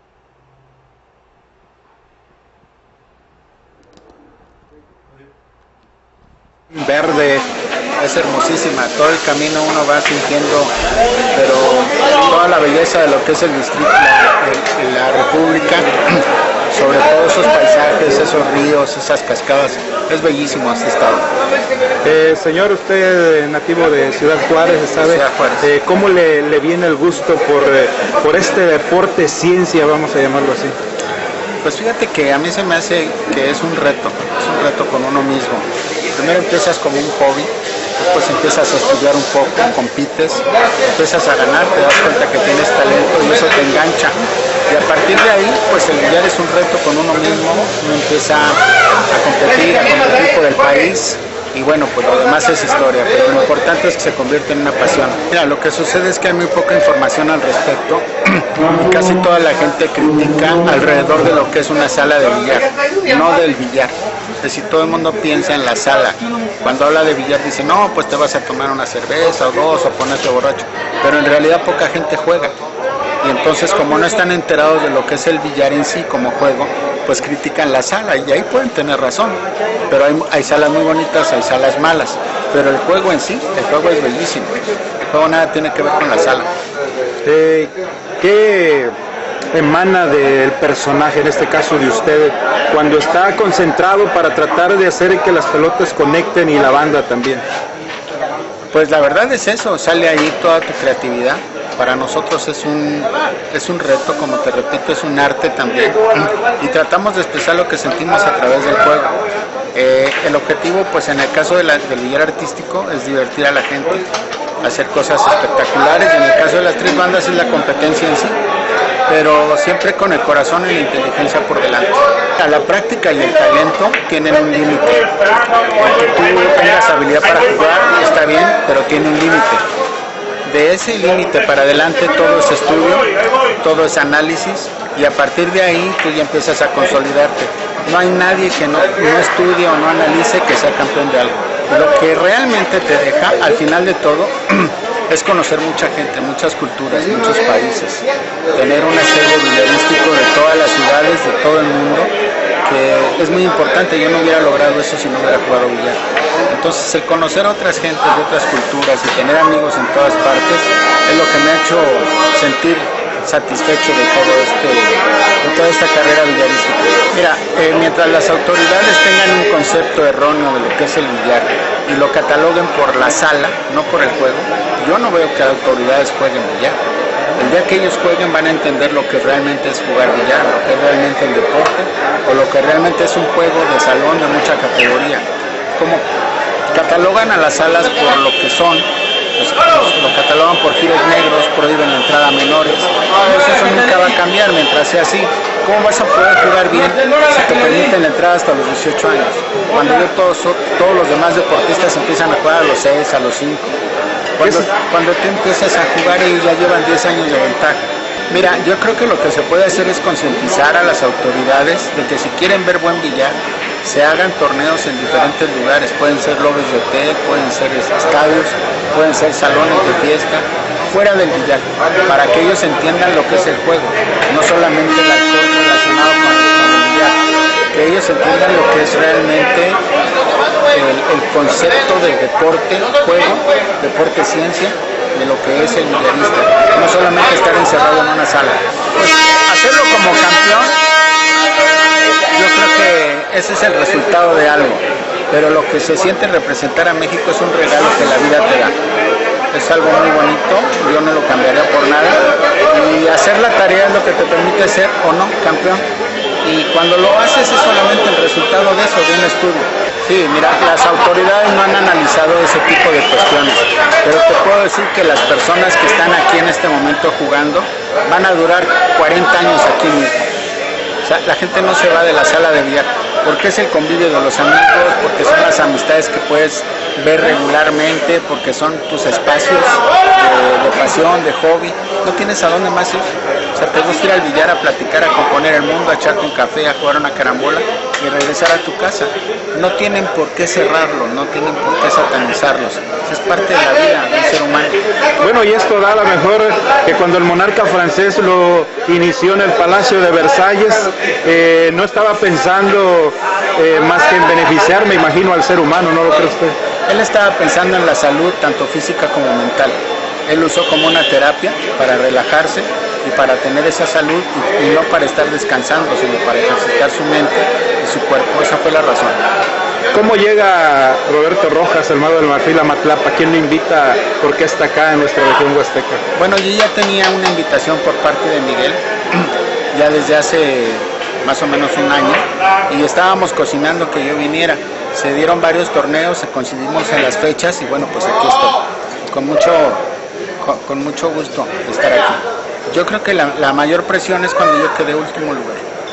Verde, es hermosísima, todo el camino uno va sintiendo, pero toda la belleza de lo que es el distrito, la, la República, sobre todo esos paisajes, esos ríos, esas cascadas, es bellísimo este estado. Eh, señor, usted nativo de Ciudad Juárez, ¿sabe Ciudad Juárez. Eh, cómo le, le viene el gusto por, eh, por este deporte ciencia, vamos a llamarlo así? Pues fíjate que a mí se me hace que es un reto, es un reto con uno mismo. Primero empiezas como un hobby, después empiezas a estudiar un poco, compites, empiezas a ganar, te das cuenta que tienes talento y eso te engancha. Y a partir de ahí, pues el billar es un reto con uno mismo, uno empieza a competir, a competir por el país, y bueno, pues lo demás es historia, pero lo importante es que se convierte en una pasión. Mira, lo que sucede es que hay muy poca información al respecto, y casi toda la gente critica alrededor de lo que es una sala de billar, no del billar. Es decir, todo el mundo piensa en la sala. Cuando habla de billar dice, no, pues te vas a tomar una cerveza o dos o ponerte borracho, pero en realidad poca gente juega. y entonces como no están enterados de lo que es el billar en sí como juego, pues critican la sala y ahí pueden tener razón, pero hay, hay salas muy bonitas, hay salas malas, pero el juego en sí, el juego es bellísimo, el juego nada tiene que ver con la sala. Eh, ¿Qué emana del personaje, en este caso de usted, cuando está concentrado para tratar de hacer que las pelotas conecten y la banda también? Pues la verdad es eso, sale ahí toda tu creatividad. Para nosotros es un, es un reto, como te repito, es un arte también. Y tratamos de expresar lo que sentimos a través del juego. Eh, el objetivo, pues en el caso de la, del billar artístico, es divertir a la gente, hacer cosas espectaculares. En el caso de las tres bandas es la competencia en sí, pero siempre con el corazón y la inteligencia por delante. A la práctica y el talento tienen un límite. El que tú tengas habilidad para jugar está bien, pero tiene un límite. De ese límite para adelante todo es estudio, todo es análisis, y a partir de ahí tú ya empiezas a consolidarte. No hay nadie que no, no estudie o no analice que sea campeón de algo. Lo que realmente te deja, al final de todo, es conocer mucha gente, muchas culturas, muchos países, tener un acervo billarístico de todas las ciudades, de todo el mundo, que es muy importante. Yo no hubiera logrado eso si no hubiera jugado billar. Entonces el conocer a otras gentes de otras culturas y tener amigos en todas partes es lo que me ha hecho sentir satisfecho de todo este, de toda esta carrera billarística. Mira, eh, mientras las autoridades tengan un concepto erróneo de lo que es el billar y lo cataloguen por la sala, no por el juego, yo no veo que las autoridades jueguen billar. El día que ellos jueguen van a entender lo que realmente es jugar billar, lo que es realmente el deporte, o lo que realmente es un juego de salón de mucha categoría. Como catalogan a las salas por lo que son, pues, lo catalogan por giros negros, prohíben la entrada a menores. Entonces eso nunca va a cambiar mientras sea así. ¿Cómo vas a poder jugar bien si te permiten la entrada hasta los dieciocho años? Cuando yo todos, todos los demás deportistas empiezan a jugar a los seis, a los cinco. Cuando, cuando tú empiezas a jugar ellos ya llevan diez años de ventaja. Mira, yo creo que lo que se puede hacer es concientizar a las autoridades de que si quieren ver buen billar, se hagan torneos en diferentes lugares. Pueden ser lobbies de hotel, pueden ser estadios, pueden ser salones de fiesta, fuera del billar, para que ellos entiendan lo que es el juego, no solamente el alcohol relacionado con el, con el billar, que ellos entiendan lo que es realmente el, el concepto del deporte, juego, deporte ciencia, de lo que es el billarista, no solamente estar encerrado en una sala. Pues hacerlo como campeón, yo creo que ese es el resultado de algo, pero lo que se siente representar a México es un regalo que la vida te da. Es algo muy bonito, yo no lo cambiaría por nada, y hacer la tarea es lo que te permite ser o no campeón, y cuando lo haces es solamente el resultado de eso, de un estudio. Sí, mira, las autoridades no han analizado ese tipo de cuestiones, pero te puedo decir que las personas que están aquí en este momento jugando van a durar cuarenta años aquí mismo. O sea, la gente no se va de la sala de billar, porque es el convivio de los amigos, porque son las amistades que puedes ver regularmente, porque son tus espacios de, de pasión, de hobby. No tienes a dónde más ir. O sea, te gusta ir al billar a platicar, a componer el mundo, a echarte un café, a jugar una carambola y regresar a tu casa. No tienen por qué cerrarlo, no tienen por qué satanizarlos. Es parte de la vida de un ser humano. Bueno, y esto da a lo mejor que cuando el monarca francés lo inició en el Palacio de Versalles, eh, no estaba pensando eh, más que en beneficiar, me imagino, al ser humano, ¿no lo cree usted? Él estaba pensando en la salud, tanto física como mental. Él usó como una terapia para relajarse y para tener esa salud, y, y no para estar descansando, sino para ejercitar su mente y su cuerpo. Esa fue la razón. ¿Cómo llega Roberto Rojas, el Mago del Marfil, a Matlapa? ¿Quién lo invita? ¿Por qué está acá en nuestra región huasteca? Bueno, yo ya tenía una invitación por parte de Miguel, ya desde hace más o menos un año, y estábamos cocinando que yo viniera. Se dieron varios torneos, coincidimos en las fechas, y bueno, pues aquí estoy, con mucho, con, con mucho gusto de estar aquí. Yo creo que la, la mayor presión es cuando yo quedé último lugar.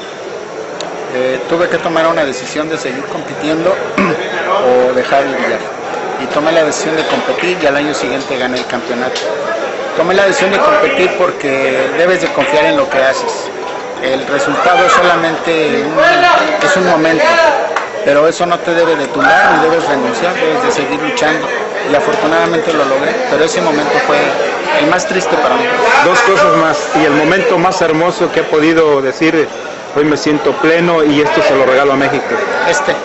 Eh, tuve que tomar una decisión de seguir compitiendo o dejar el billar. Y tomé la decisión de competir, y al año siguiente gané el campeonato. Tomé la decisión de competir porque debes de confiar en lo que haces. El resultado es solamente un, es un momento. pero eso no te debe de tumbar ni debes renunciar, debes de seguir luchando, y afortunadamente lo logré, pero ese momento fue el más triste para mí. Dos cosas más, y el momento más hermoso que he podido decir, hoy me siento pleno y esto se lo regalo a México. Este.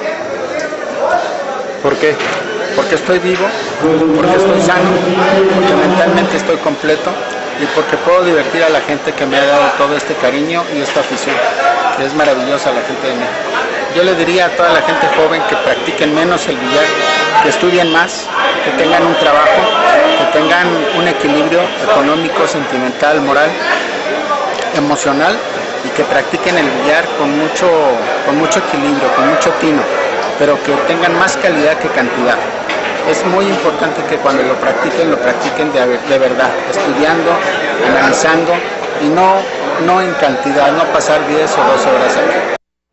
¿Por qué? Porque estoy vivo, porque estoy sano, porque mentalmente estoy completo y porque puedo divertir a la gente que me ha dado todo este cariño y esta afición, que es maravillosa la gente de México. Yo le diría a toda la gente joven que practiquen menos el billar, que estudien más, que tengan un trabajo, que tengan un equilibrio económico, sentimental, moral, emocional, y que practiquen el billar con mucho, con mucho equilibrio, con mucho tino, pero que tengan más calidad que cantidad. Es muy importante que cuando lo practiquen, lo practiquen de, de verdad, estudiando, analizando y no, no en cantidad, no pasar diez o doce horas al día.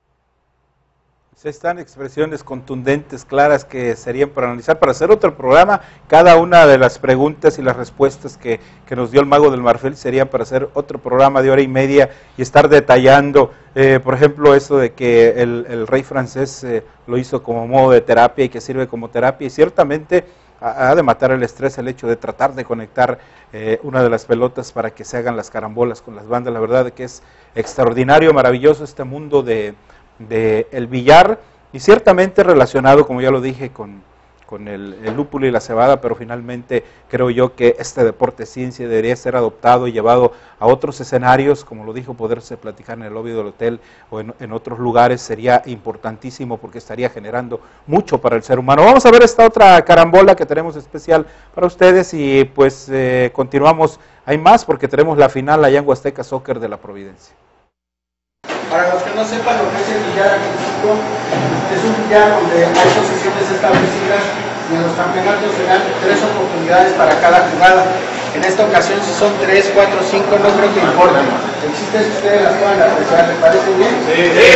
Están expresiones contundentes, claras, que serían para analizar, para hacer otro programa. Cada una de las preguntas y las respuestas que, que nos dio el Mago del Marfil serían para hacer otro programa de hora y media y estar detallando, eh, por ejemplo, eso de que el, el rey francés eh, lo hizo como modo de terapia y que sirve como terapia, y ciertamente ha de matar el estrés el hecho de tratar de conectar eh, una de las pelotas para que se hagan las carambolas con las bandas. La verdad es que es extraordinario, maravilloso este mundo de... de el billar, y ciertamente relacionado, como ya lo dije, con, con el, el lúpulo y la cebada, pero finalmente creo yo que este deporte ciencia debería ser adoptado y llevado a otros escenarios, como lo dijo, poderse platicar en el lobby del hotel o en, en otros lugares sería importantísimo porque estaría generando mucho para el ser humano. Vamos a ver esta otra carambola que tenemos especial para ustedes y pues eh, continuamos, hay más porque tenemos la final allá en Huasteca Soccer de la Providencia. Para los que no sepan lo que es el billar aquí en México, es un billar donde hay posiciones establecidas y en los campeonatos se dan tres oportunidades para cada jugada. En esta ocasión si son tres, cuatro, cinco, no creo que importe. El chiste es que ustedes las puedan apreciar, ¿les parece bien? Sí. Sí.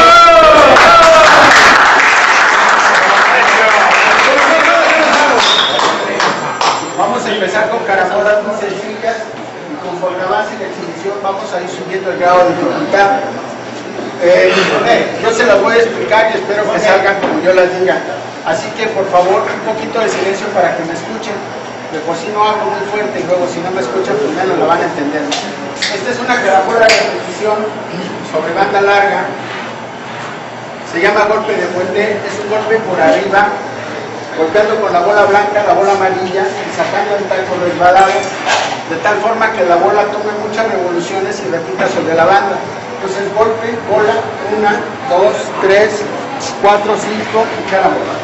Vamos a empezar con carambolas muy sencillas y conforme avance la exhibición vamos a ir subiendo el grado de dificultad. Eh, yo se las voy a explicar y espero que salgan como yo las diga. Así que por favor un poquito de silencio para que me escuchen. De por sí no hablo muy fuerte y luego si no me escuchan pues menos la van a entender. Esta es una carambola de repetición sobre banda larga. Se llama golpe de puente. Es un golpe por arriba, golpeando con la bola blanca, la bola amarilla y sacando el taco resbalado, de tal forma que la bola tome muchas revoluciones y repita sobre la banda. Entonces golpe, bola, una, dos, tres, cuatro, cinco y cada bola.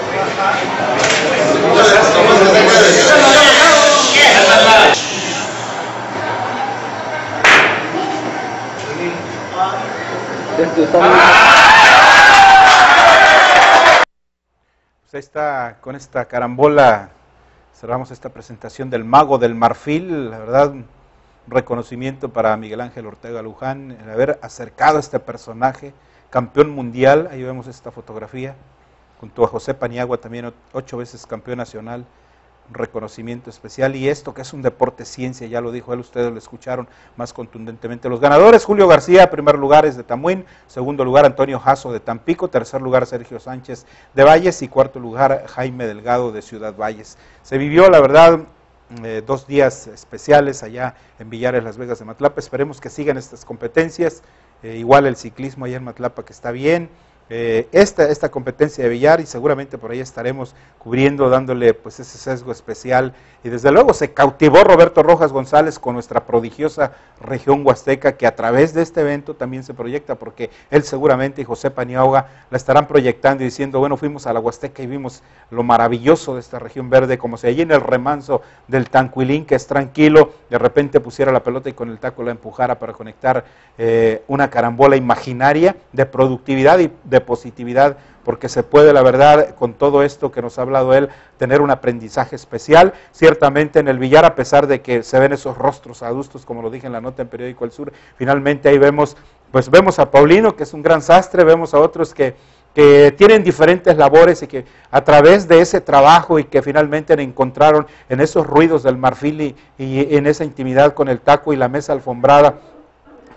Pues ahí está, con esta carambola cerramos esta presentación del Mago del Marfil. La verdad, un reconocimiento para Miguel Ángel Ortega Luján en haber acercado a este personaje, campeón mundial. Ahí vemos esta fotografía, junto a José Paniagua, también ocho veces campeón nacional. Un reconocimiento especial, y esto que es un deporte ciencia, ya lo dijo él, ustedes lo escucharon más contundentemente. Los ganadores: Julio García, primer lugar es de Tamuín, segundo lugar Antonio Jasso de Tampico, tercer lugar Sergio Sánchez de Valles y cuarto lugar Jaime Delgado de Ciudad Valles. Se vivió, la verdad, eh, dos días especiales allá en Villares, Las Vegas de Matlapa. Esperemos que sigan estas competencias, eh, igual el ciclismo allá en Matlapa, que está bien. Eh, esta, esta competencia de billar, y seguramente por ahí estaremos cubriendo, dándole pues ese sesgo especial, y desde luego se cautivó Roberto Rojas González con nuestra prodigiosa región huasteca, que a través de este evento también se proyecta, porque él seguramente y José Paniagua la estarán proyectando y diciendo, bueno, fuimos a la Huasteca y vimos lo maravilloso de esta región verde, como si allí en el remanso del Tancuilín, que es tranquilo, de repente pusiera la pelota y con el taco la empujara para conectar eh, una carambola imaginaria de productividad y de positividad, porque se puede, la verdad, con todo esto que nos ha hablado él, tener un aprendizaje especial. Ciertamente en el billar, a pesar de que se ven esos rostros adustos, como lo dije en la nota en Periódico El Sur, finalmente ahí vemos, pues vemos a Paulino, que es un gran sastre, vemos a otros que, que tienen diferentes labores y que a través de ese trabajo y que finalmente encontraron en esos ruidos del marfil y, y en esa intimidad con el taco y la mesa alfombrada,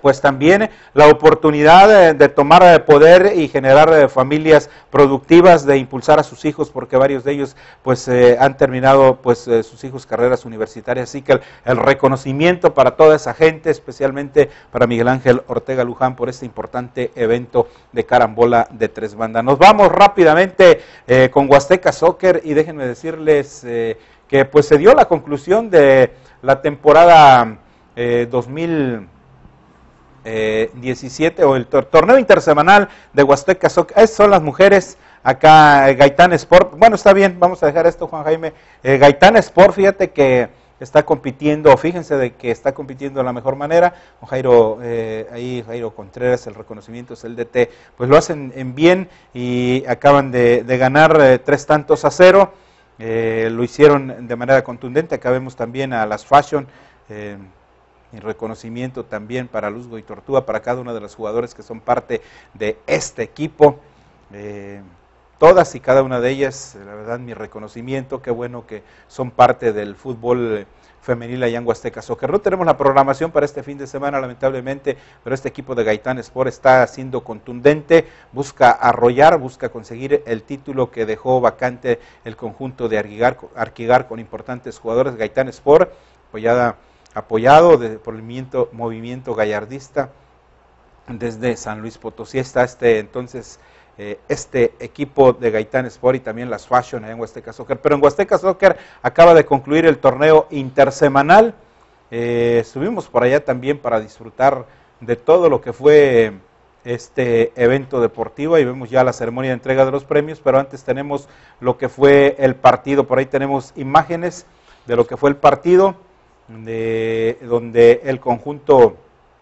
pues también la oportunidad de, de tomar poder y generar eh, familias productivas, de impulsar a sus hijos, porque varios de ellos pues eh, han terminado pues eh, sus hijos carreras universitarias, así que el, el reconocimiento para toda esa gente, especialmente para Miguel Ángel Ortega Luján por este importante evento de carambola de tres bandas. Nos vamos rápidamente eh, con Huasteca Soccer y déjenme decirles eh, que pues se dio la conclusión de la temporada eh, dos mil diecisiete o el tor torneo intersemanal de Huasteca Soccer. Esas son las mujeres. Acá eh, Gaitán Sport, bueno, está bien, vamos a dejar esto, Juan Jaime. eh, Gaitán Sport, fíjate que está compitiendo, fíjense de que está compitiendo de la mejor manera. Con Jairo, eh, ahí Jairo Contreras, el reconocimiento es el D T, pues lo hacen en bien y acaban de, de ganar eh, tres tantos a cero. Eh, lo hicieron de manera contundente. Acá vemos también a las Fashion, eh, y reconocimiento también para Luzgo y Tortuga, para cada uno de los jugadores que son parte de este equipo. Eh, todas y cada una de ellas, la verdad, mi reconocimiento. Qué bueno que son parte del fútbol femenil allá en Huasteca Soccer. No tenemos la programación para este fin de semana, lamentablemente, pero este equipo de Gaitán Sport está siendo contundente, busca arrollar, busca conseguir el título que dejó vacante el conjunto de Arquigar, Arquigar con importantes jugadores. Gaitán Sport, apoyada apoyado de, por el movimiento, movimiento gallardista desde San Luis Potosí. Está este entonces eh, este equipo de Gaitán Sport y también las Fashion en Huasteca Soccer. Pero en Huasteca Soccer acaba de concluir el torneo intersemanal. Eh, estuvimos por allá también para disfrutar de todo lo que fue este evento deportivo y vemos ya la ceremonia de entrega de los premios, pero antes tenemos lo que fue el partido. Por ahí tenemos imágenes de lo que fue el partido, de donde el conjunto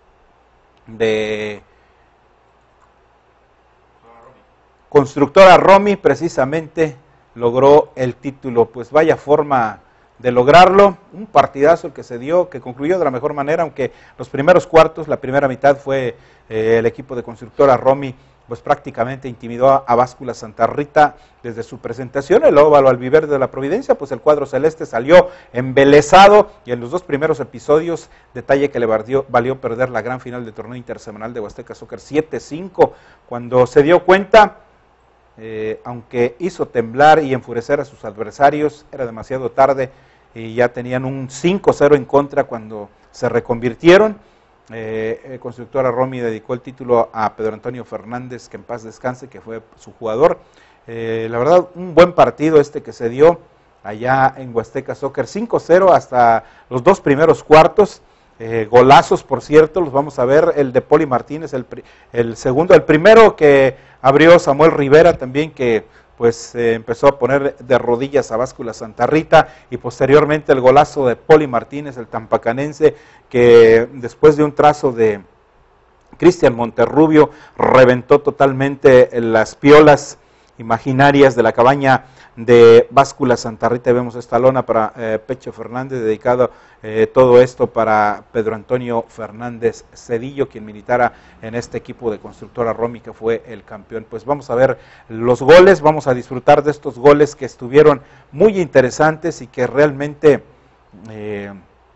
de Constructora Romy precisamente logró el título. Pues vaya forma de lograrlo, un partidazo el que se dio, que concluyó de la mejor manera, aunque los primeros cuartos, la primera mitad fue eh, el equipo de Constructora Romy pues prácticamente intimidó a, a Báscula Santa Rita desde su presentación. El óvalo Albiverde de la Providencia, pues el cuadro celeste salió embelesado y en los dos primeros episodios, detalle que le valió, valió perder la gran final del torneo intersemanal de Huasteca Soccer siete cinco, cuando se dio cuenta, eh, aunque hizo temblar y enfurecer a sus adversarios, era demasiado tarde y ya tenían un cinco cero en contra cuando se reconvirtieron. Eh, Constructora Romy dedicó el título a Pedro Antonio Fernández, que en paz descanse, que fue su jugador. Eh, la verdad, un buen partido este que se dio allá en Huasteca Soccer, cinco cero hasta los dos primeros cuartos. Eh, golazos, por cierto, los vamos a ver, el de Poli Martínez, el, el segundo, el primero que abrió Samuel Rivera también, que pues eh, empezó a poner de rodillas a Báscula Santa Rita, y posteriormente el golazo de Poli Martínez, el tampacanense, que después de un trazo de Cristian Monterrubio reventó totalmente las piolas imaginarias de la cabaña de Báscula Santa Rita. Vemos esta lona para eh, Pecho Fernández, dedicado eh, todo esto para Pedro Antonio Fernández Cedillo, quien militara en este equipo de Constructora Romy, que fue el campeón. Pues vamos a ver los goles, vamos a disfrutar de estos goles que estuvieron muy interesantes y que realmente eh,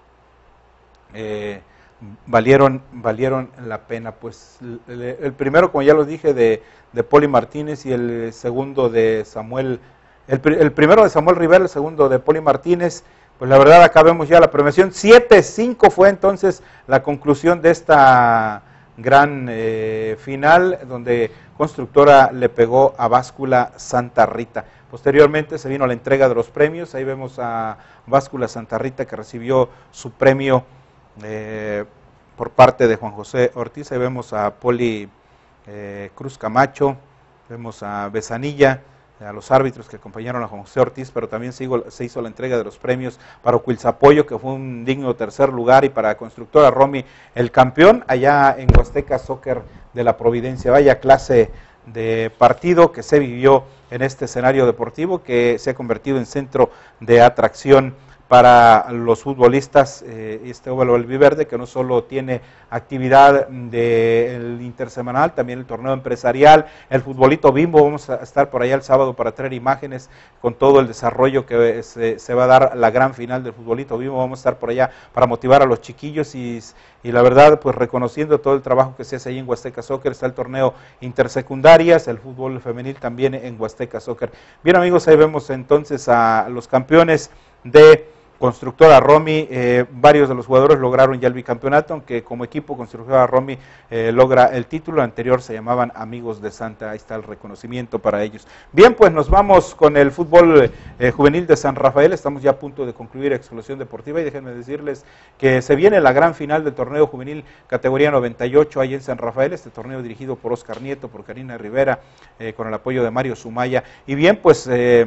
eh, valieron, valieron la pena. Pues el, el primero, como ya lo dije, de, de Poli Martínez, y el segundo de Samuel El, el primero de Samuel Rivera, el segundo de Poli Martínez. Pues la verdad, acá vemos ya la premiación. siete cinco fue entonces la conclusión de esta gran eh, final, donde Constructora le pegó a Báscula Santa Rita. Posteriormente se vino la entrega de los premios. Ahí vemos a Báscula Santa Rita, que recibió su premio eh, por parte de Juan José Ortiz. Ahí vemos a Poli eh, Cruz Camacho, vemos a Besanilla, a los árbitros que acompañaron a Juan José Ortiz, pero también se hizo, se hizo la entrega de los premios para Ocuilzapoyo, que fue un digno tercer lugar, y para Constructora Romy, el campeón allá en Huasteca Soccer de la Providencia. Vaya clase de partido que se vivió en este escenario deportivo, que se ha convertido en centro de atracción para los futbolistas, eh, este óvalo albiverde, que no solo tiene actividad del intersemanal, también el torneo empresarial, el futbolito Bimbo. Vamos a estar por allá el sábado para traer imágenes con todo el desarrollo que se, se va a dar la gran final del futbolito Bimbo. Vamos a estar por allá para motivar a los chiquillos y, y la verdad, pues reconociendo todo el trabajo que se hace ahí en Huasteca Soccer. Está el torneo intersecundarias, el fútbol femenil también en Huasteca Soccer. Bien, amigos, ahí vemos entonces a los campeones de Constructora Romy. Eh, varios de los jugadores lograron ya el bicampeonato, aunque como equipo Constructora Romy eh, logra el título. El anterior se llamaban Amigos de Santa. Ahí está el reconocimiento para ellos. Bien, pues nos vamos con el fútbol eh, juvenil de San Rafael. Estamos ya a punto de concluir Explosión Deportiva y déjenme decirles que se viene la gran final del torneo juvenil categoría noventa y ocho ahí en San Rafael. Este torneo dirigido por Oscar Nieto, por Karina Rivera, eh, con el apoyo de Mario Sumaya. Y bien, pues Eh,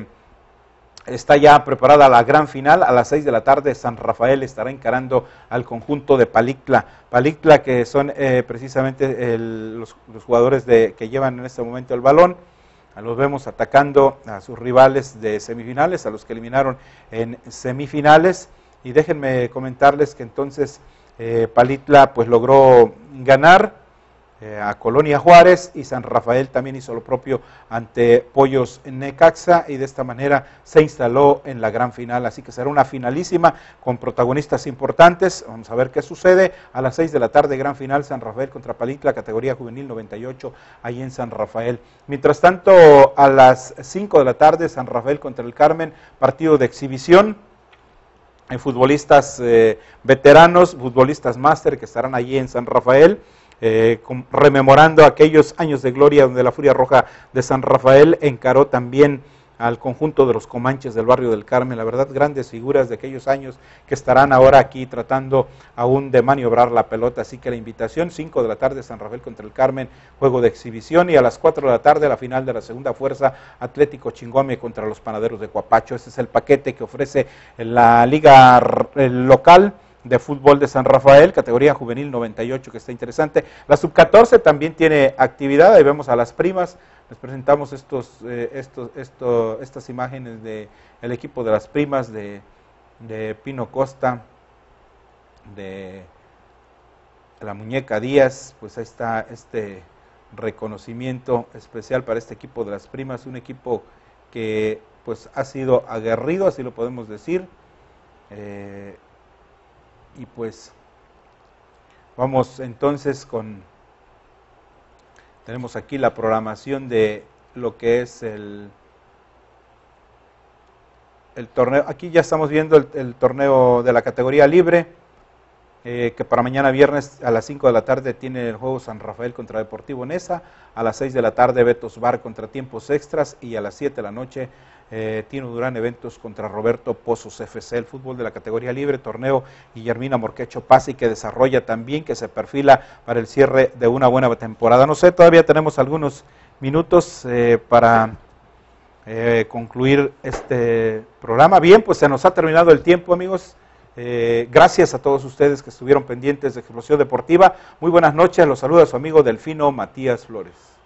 está ya preparada la gran final. A las seis de la tarde San Rafael estará encarando al conjunto de Palictla. Palictla, que son eh, precisamente el, los, los jugadores de, que llevan en este momento el balón. Los vemos atacando a sus rivales de semifinales, a los que eliminaron en semifinales. Y déjenme comentarles que entonces eh, Palictla pues logró ganar Eh, a Colonia Juárez, y San Rafael también hizo lo propio ante Pollos Necaxa, y de esta manera se instaló en la gran final. Así que será una finalísima con protagonistas importantes. Vamos a ver qué sucede. A las seis de la tarde, gran final, San Rafael contra Palictla, categoría juvenil noventa y ocho, ahí en San Rafael. Mientras tanto, a las cinco de la tarde, San Rafael contra el Carmen, partido de exhibición. Hay futbolistas eh, veteranos, futbolistas máster que estarán allí en San Rafael. Eh, con, rememorando aquellos años de gloria donde la Furia Roja de San Rafael encaró también al conjunto de los Comanches del barrio del Carmen. La verdad, grandes figuras de aquellos años que estarán ahora aquí tratando aún de maniobrar la pelota. Así que la invitación, cinco de la tarde, San Rafael contra el Carmen, juego de exhibición, y a las cuatro de la tarde la final de la segunda fuerza, Atlético Chinguame contra los Panaderos de Coapacho. Ese es el paquete que ofrece la liga local de fútbol de San Rafael, categoría juvenil noventa y ocho, que está interesante. La sub catorce también tiene actividad. Ahí vemos a las primas. Les presentamos estos, eh, estos, esto, estas imágenes de el equipo de las primas de, de Pino Costa, de la Muñeca Díaz. Pues ahí está este reconocimiento especial para este equipo de las primas, un equipo que pues ha sido aguerrido, así lo podemos decir. Eh, Y pues vamos entonces con, tenemos aquí la programación de lo que es el, el torneo. Aquí ya estamos viendo el, el torneo de la categoría libre, eh, que para mañana viernes a las cinco de la tarde tiene el juego San Rafael contra Deportivo Neza, a las seis de la tarde Betos Bar contra Tiempos Extras, y a las siete de la noche Eh, Tino Durán Eventos contra Roberto Pozos F C. El fútbol de la categoría libre, torneo Guillermina Morquecho Paz, y que desarrolla también, que se perfila para el cierre de una buena temporada. No sé, todavía tenemos algunos minutos eh, para eh, concluir este programa. Bien, pues se nos ha terminado el tiempo, amigos. Eh, gracias a todos ustedes que estuvieron pendientes de Explosión Deportiva. Muy buenas noches, los saluda su amigo Delfino Matías Flores.